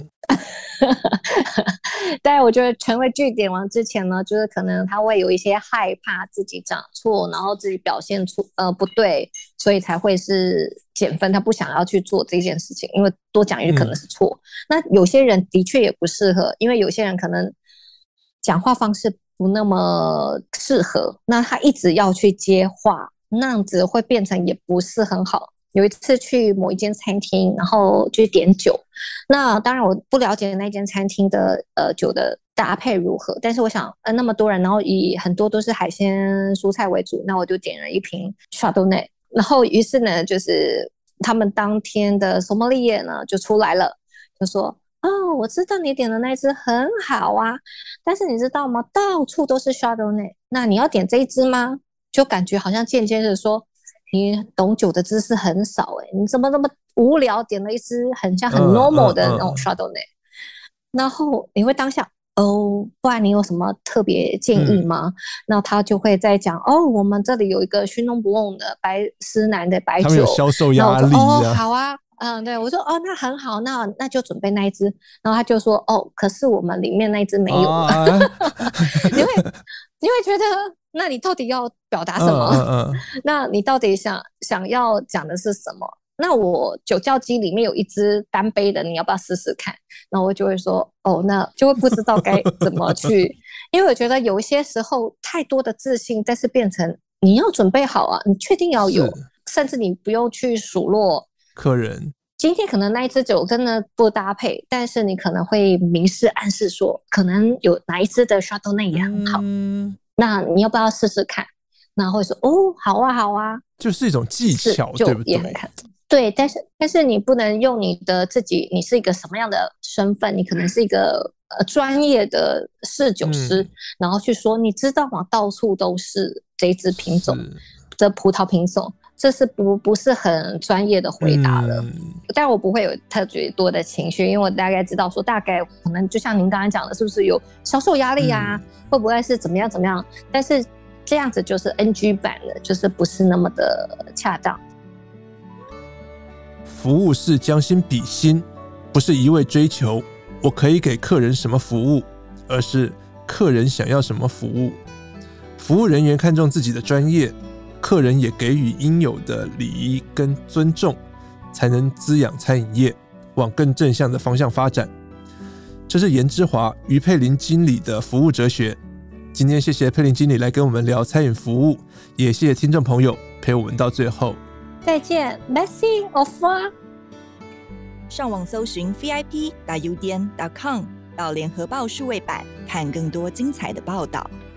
但我觉得成为句点王之前呢，就是可能他会有一些害怕自己讲错，然后自己表现出呃不对，所以才会是减分，他不想要去做这件事情，因为多讲一句可能是错、嗯、那有些人的确也不适合，因为有些人可能讲话方式不那么适合，那他一直要去接话，那样子会变成也不是很好。有一次去某一间餐厅，然后去点酒，那当然我不了解那间餐厅的呃酒的搭配如何，但是我想呃那么多人，然后以很多都是海鲜蔬菜为主，那我就点了一瓶 Chardonnay， 然后于是呢就是他们当天的 sommelier 呢就出来了，就说哦我知道你点的那一支很好啊，但是你知道吗到处都是 Chardonnay， 那你要点这一支吗？就感觉好像间接的说你懂酒的知识很少哎、欸，你怎么那么无聊点了一支很像很 normal 的那种 Chardonnay、uh, uh, uh. 然后你会当下哦，不然你有什么特别建议吗、嗯、那他就会再讲哦我们这里有一个熏弄不用的白丝南的白酒， 他们有销售压力、啊、 哦好啊嗯，对我说哦那很好，那那就准备那一支，然后他就说哦可是我们里面那一支没有了、啊、你会你会觉得那你到底要表达什么、uh, uh, uh. 那你到底想想要讲的是什么？那我酒窖机里面有一支单杯的，你要不要试试看？然后我就会说哦那就会不知道该怎么去因为我觉得有一些时候太多的自信，但是变成你要准备好啊，你确定要有，甚至你不用去数落客人今天可能那一支酒真的不搭配，但是你可能会明示暗示说可能有哪一支的 Chardonnay 也很好、嗯、那你要不要试试看？那会说哦好啊好啊， 就是一种技巧对不对？ 对，但是但是你不能用你的自己，你是一个什么样的身份，你可能是一个呃专业的侍酒师、嗯、然后去说你知道吗到处都是这一支品种的葡萄品种，这是不不是很专业的回答了、嗯、但我不会有特别多的情绪，因为我大概知道说大概可能就像您刚才讲的是不是有销售压力啊、嗯、会不会是怎么样怎么样，但是这样子就是 N G 版的，就是不是那么的恰当。 服务是将心比心，不是一味追求我可以给客人什么服务，而是客人想要什么服务。服务人员看重自己的专业，客人也给予应有的礼仪跟尊重，才能滋养餐饮业往更正向的方向发展。这是颜之华于佩玲经理的服务哲学。今天谢谢佩玲经理来跟我们聊餐饮服务，也谢谢听众朋友陪我们到最后。 再见 ，Merci au revoir。 上网搜寻 V I P 点 U D N 点 com 到联合报数位版看更多精彩的报道。